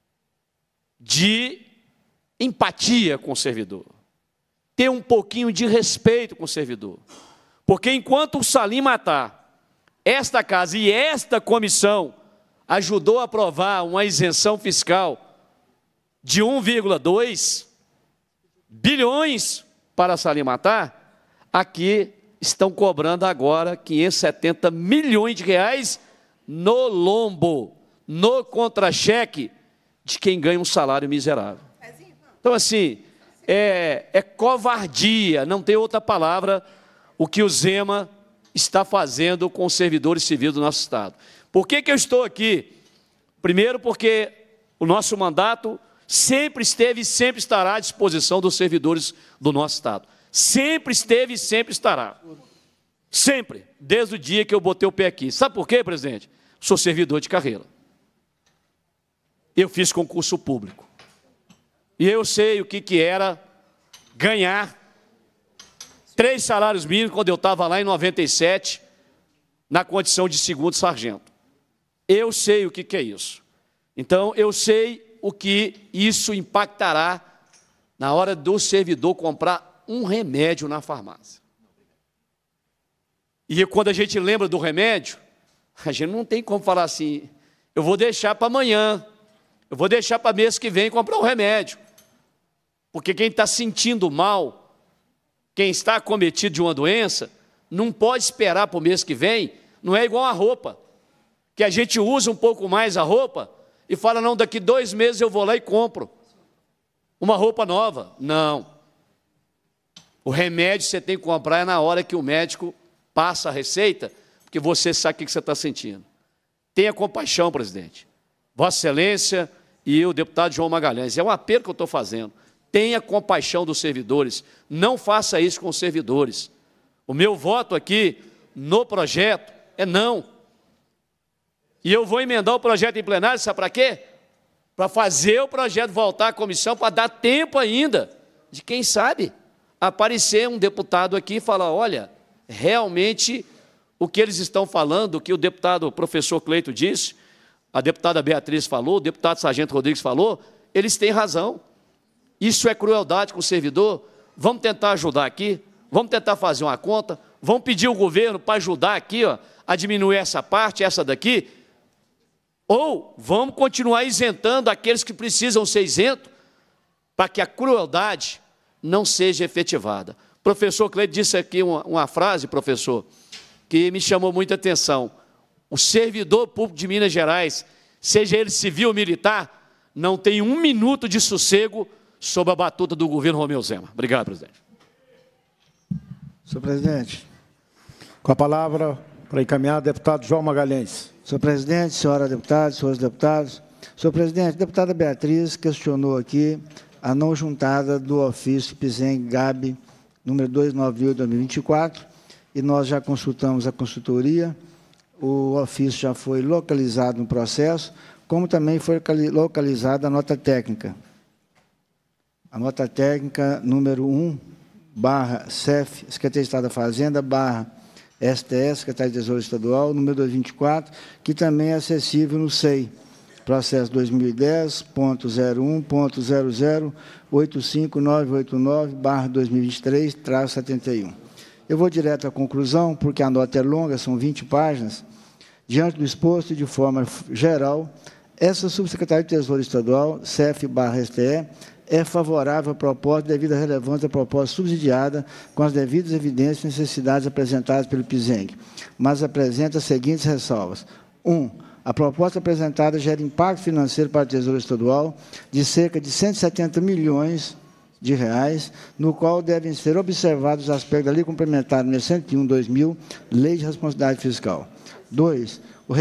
Speaker 4: de empatia com o servidor, ter um pouquinho de respeito com o servidor, porque enquanto o Salim Matar, esta casa e esta comissão ajudou a aprovar uma isenção fiscal de 1,2 bilhões para Salim Matar, aqui estão cobrando agora 570 milhões de reais no lombo, no contra-cheque de quem ganha um salário miserável. Então, assim, é covardia, não tem outra palavra, o que o Zema está fazendo com os servidores civis do nosso Estado. Por que eu estou aqui? Primeiro, porque o nosso mandato sempre esteve e sempre estará à disposição dos servidores do nosso Estado. Sempre esteve e sempre estará. Sempre, desde o dia que eu botei o pé aqui. Sabe por quê, presidente? Sou servidor de carreira. Eu fiz concurso público. E eu sei o que era ganhar 3 salários mínimos quando eu estava lá em 97, na condição de segundo sargento. Eu sei o que é isso. Então, eu sei o que isso impactará na hora do servidor comprar um remédio na farmácia. E quando a gente lembra do remédio, a gente não tem como falar assim, eu vou deixar para amanhã, eu vou deixar para mês que vem comprar um remédio. Porque quem está sentindo mal, quem está acometido de uma doença, não pode esperar para o mês que vem, não é igual a roupa, que a gente usa um pouco mais a roupa e fala, não, daqui 2 meses eu vou lá e compro uma roupa nova. Não. O remédio você tem que comprar na hora que o médico passa a receita, porque você sabe o que você está sentindo. Tenha compaixão, presidente. Vossa Excelência e o deputado João Magalhães, é um apelo que eu estou fazendo. Tenha compaixão dos servidores, não faça isso com os servidores. O meu voto aqui no projeto é não. E eu vou emendar o projeto em plenário, sabe para quê? Para fazer o projeto voltar à comissão, para dar tempo ainda de, quem sabe, aparecer um deputado aqui e falar, olha, realmente o que eles estão falando, o que o deputado o professor Cleito disse, a deputada Beatriz falou, o deputado Sargento Rodrigues falou, eles têm razão. Isso é crueldade com o servidor. Vamos tentar ajudar aqui, vamos tentar fazer uma conta, vamos pedir ao governo para ajudar aqui, ó, a diminuir essa parte, essa daqui, ou vamos continuar isentando aqueles que precisam ser isentos, para que a crueldade não seja efetivada. O professor Cleito disse aqui uma frase, professor, que me chamou muita atenção. O servidor público de Minas Gerais, seja ele civil ou militar, não tem 1 minuto de sossego sob a batuta do governo Romeu Zema. Obrigado, presidente.
Speaker 3: Senhor presidente.
Speaker 1: Com a palavra, para encaminhar, deputado João Magalhães.
Speaker 3: Senhor presidente, senhora deputada, senhores deputados. Senhor presidente, a deputada Beatriz questionou aqui a não juntada do ofício PISENG-GAB número 298/2024, e nós já consultamos a consultoria, o ofício já foi localizado no processo, como também foi localizada a nota técnica. A nota técnica número 1/CEF, Secretaria de Estado da Fazenda, /STS, Secretaria de Tesouro Estadual, número 224, que também é acessível no SEI, processo 2010.01.0185989/2023-71. Eu vou direto à conclusão, porque a nota é longa, são 20 páginas. Diante do exposto e de forma geral, essa subsecretaria de Tesouro Estadual, CEF/STE, é favorável à proposta devido à relevância da proposta subsidiada com as devidas evidências e necessidades apresentadas pelo PISENG, mas apresenta as seguintes ressalvas. 1. A proposta apresentada gera impacto financeiro para o Tesouro Estadual de cerca de 170 milhões de reais, no qual devem ser observados os aspectos da Lei Complementar nº 101/2000, Lei de Responsabilidade Fiscal. 2.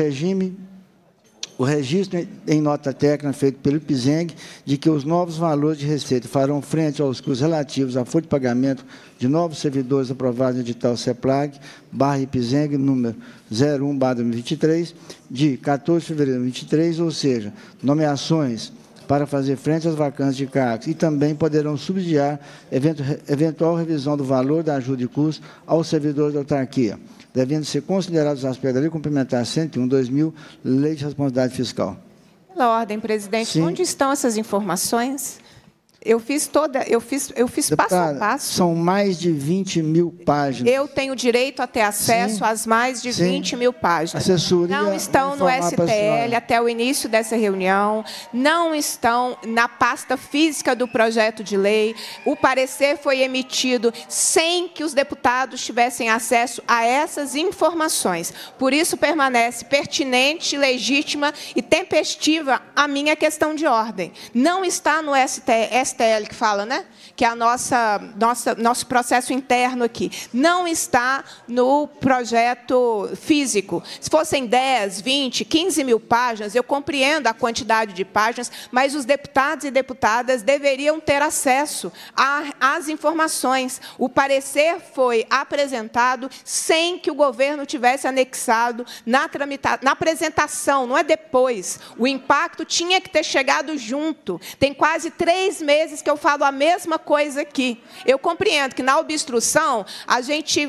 Speaker 3: O registro em nota técnica feito pelo PISENG de que os novos valores de receita farão frente aos custos relativos à folha de pagamento de novos servidores aprovados no edital CEPLAG/PISENG número 01/2023, de 14 de fevereiro de 2023, ou seja, nomeações para fazer frente às vacâncias de cargos, e também poderão subsidiar eventual revisão do valor da ajuda de custo aos servidores da autarquia, devendo ser considerados os aspectos da Lei Complementar 101/2000, Lei de Responsabilidade Fiscal.
Speaker 2: Pela ordem, presidente,
Speaker 3: Sim.
Speaker 2: Onde estão essas informações? Eu fiz passo a passo.
Speaker 3: São mais de 20 mil páginas.
Speaker 2: Eu tenho direito a ter acesso
Speaker 3: Sim.
Speaker 2: às mais de
Speaker 3: Sim.
Speaker 2: 20 mil páginas.
Speaker 3: Assessoria
Speaker 2: Não estão no
Speaker 3: vai informar para a
Speaker 2: STL
Speaker 3: senhora.
Speaker 2: até o início dessa reunião, não estão na pasta física do projeto de lei. O parecer foi emitido sem que os deputados tivessem acesso a essas informações. Por isso, permanece pertinente, legítima e tempestiva a minha questão de ordem. Não está no STL que fala, né? Que é a nosso processo interno aqui. Não está no projeto físico. Se fossem 10, 20, 15 mil páginas, eu compreendo a quantidade de páginas, mas os deputados e deputadas deveriam ter acesso às informações. O parecer foi apresentado sem que o governo tivesse anexado na apresentação, não é depois. O impacto tinha que ter chegado junto. Tem quase 3 meses que eu falo a mesma coisa aqui. Eu compreendo que na obstrução a gente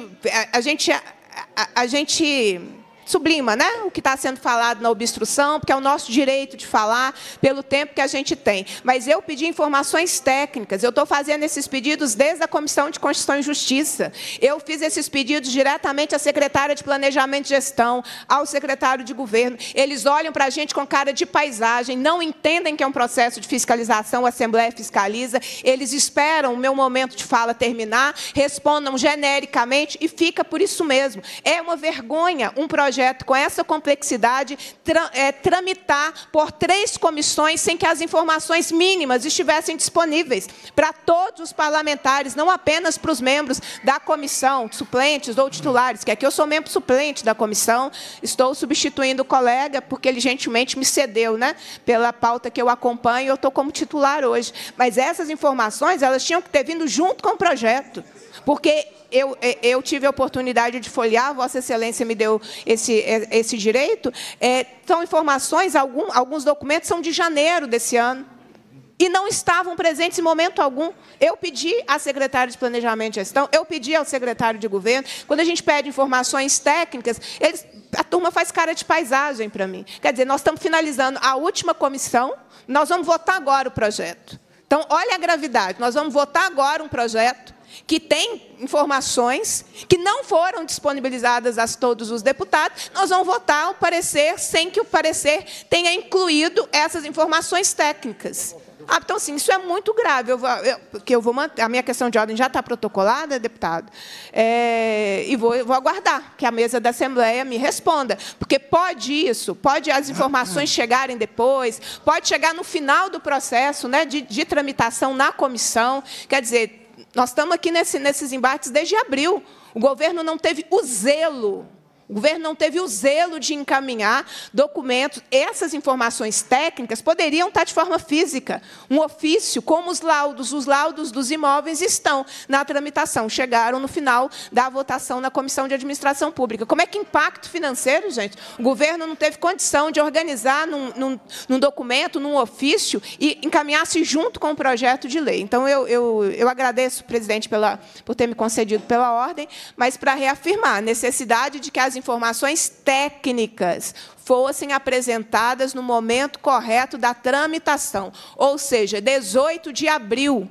Speaker 2: sublima, né, o que está sendo falado na obstrução, porque é o nosso direito de falar pelo tempo que a gente tem. Mas eu pedi informações técnicas, eu estou fazendo esses pedidos desde a Comissão de Constituição e Justiça. Eu fiz esses pedidos diretamente à secretária de Planejamento e Gestão, ao secretário de Governo. Eles olham para a gente com cara de paisagem, não entendem que é um processo de fiscalização, a Assembleia fiscaliza, eles esperam o meu momento de fala terminar, respondam genericamente e fica por isso mesmo. É uma vergonha um projeto com essa complexidade tramitar por 3 comissões sem que as informações mínimas estivessem disponíveis para todos os parlamentares, não apenas para os membros da comissão, suplentes ou titulares, que aqui eu sou membro suplente da comissão, estou substituindo o colega, porque ele gentilmente me cedeu, né, pela pauta que eu acompanho, eu estou como titular hoje. Mas essas informações, elas tinham que ter vindo junto com o projeto, porque eu tive a oportunidade de folhear, Vossa Excelência me deu esse direito, são informações, alguns documentos são de janeiro desse ano, e não estavam presentes em momento algum. Eu pedi à secretária de Planejamento e Gestão, eu pedi ao secretário de Governo, quando a gente pede informações técnicas, a turma faz cara de paisagem para mim. Quer dizer, nós estamos finalizando a última comissão, nós vamos votar agora o projeto. Então, olha a gravidade, nós vamos votar agora um projeto que tem informações que não foram disponibilizadas a todos os deputados, nós vamos votar o parecer sem que o parecer tenha incluído essas informações técnicas. Então, sim, isso é muito grave. A minha questão de ordem já está protocolada, deputado, e vou aguardar que a mesa da Assembleia me responda, porque pode as informações chegarem depois, pode chegar no final do processo, né, de tramitação na comissão. Quer dizer, nós estamos aqui nesses embates desde abril. O governo não teve o zelo. O governo não teve o zelo de encaminhar documentos. Essas informações técnicas poderiam estar de forma física. Um ofício, como os laudos dos imóveis estão na tramitação. Chegaram no final da votação na Comissão de Administração Pública. Como é que impacto financeiro, gente? O governo não teve condição de organizar num documento, num ofício, e encaminhar-se junto com o projeto de lei. Então, eu agradeço, presidente, por ter me concedido pela ordem, mas para reafirmar a necessidade de que as informações técnicas fossem apresentadas no momento correto da tramitação. Ou seja, 18 de abril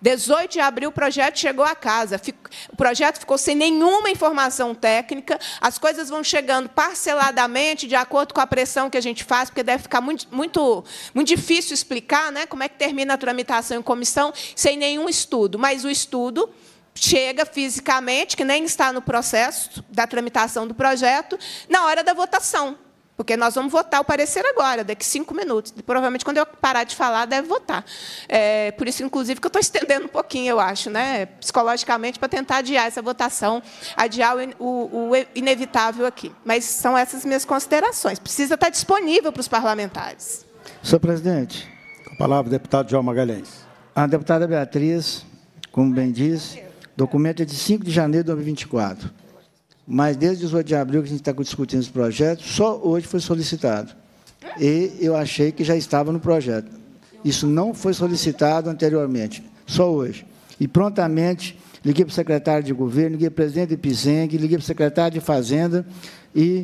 Speaker 2: o projeto chegou a casa. O projeto ficou sem nenhuma informação técnica. As coisas vão chegando parceladamente, de acordo com a pressão que a gente faz, porque deve ficar muito difícil explicar, né, como é que termina a tramitação em comissão sem nenhum estudo. Mas o estudo chega fisicamente, que nem está no processo da tramitação do projeto, na hora da votação. Porque nós vamos votar o parecer agora, daqui 5 minutos. Provavelmente, quando eu parar de falar, deve votar. Por isso, inclusive, que eu estou estendendo um pouquinho, eu acho, né, psicologicamente, para tentar adiar essa votação, adiar o inevitável aqui. Mas são essas minhas considerações. Precisa estar disponível para os parlamentares.
Speaker 3: Senhor presidente.
Speaker 1: Com a palavra, deputado João Magalhães.
Speaker 3: A deputada Beatriz, como bem disse, o documento é de 5 de janeiro de 2024. Mas, desde 18 de abril que a gente está discutindo esse projeto, só hoje foi solicitado. E eu achei que já estava no projeto. Isso não foi solicitado anteriormente, só hoje. E, prontamente, liguei para o secretário de governo, liguei para o presidente do IPSENG, liguei para o secretário de Fazenda e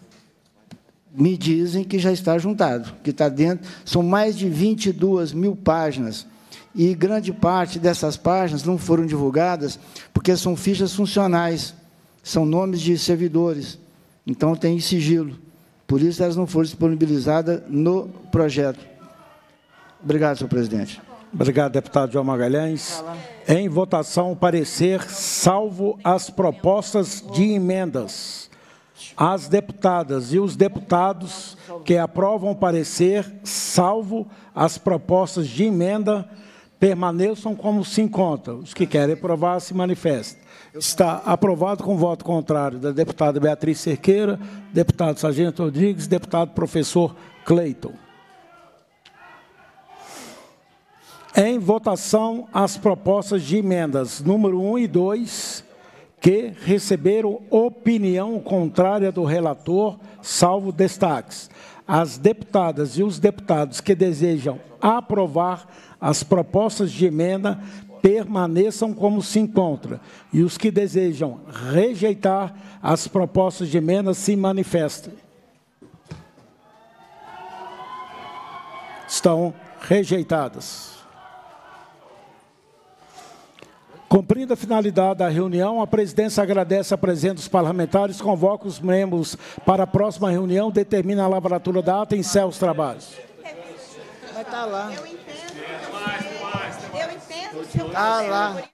Speaker 3: me dizem que já está juntado, que está dentro. São mais de 22 mil páginas. E grande parte dessas páginas não foram divulgadas porque são fichas funcionais, são nomes de servidores, então tem sigilo. Por isso, elas não foram disponibilizadas no projeto. Obrigado, senhor presidente.
Speaker 1: Obrigado, deputado João Magalhães. Em votação, o parecer, salvo as propostas de emendas. As deputadas e os deputados que aprovam o parecer, salvo as propostas de emenda, permaneçam como se encontram. Os que querem aprovar, se manifestem. Está aprovado com voto contrário da deputada Beatriz Cerqueira, deputado Sargento Rodrigues, deputado professor Cleiton. Em votação, as propostas de emendas número 1 e 2, que receberam opinião contrária do relator, salvo destaques. As deputadas e os deputados que desejam aprovar as propostas de emenda permaneçam como se encontra, e os que desejam rejeitar as propostas de emenda se manifestem. Estão rejeitadas. Cumprindo a finalidade da reunião, a presidência agradece a presença dos parlamentares, convoca os membros para a próxima reunião, determina a lavratura da ata e encerra os trabalhos.
Speaker 3: Vai estar lá.
Speaker 2: Eu entendo.
Speaker 3: Está lá.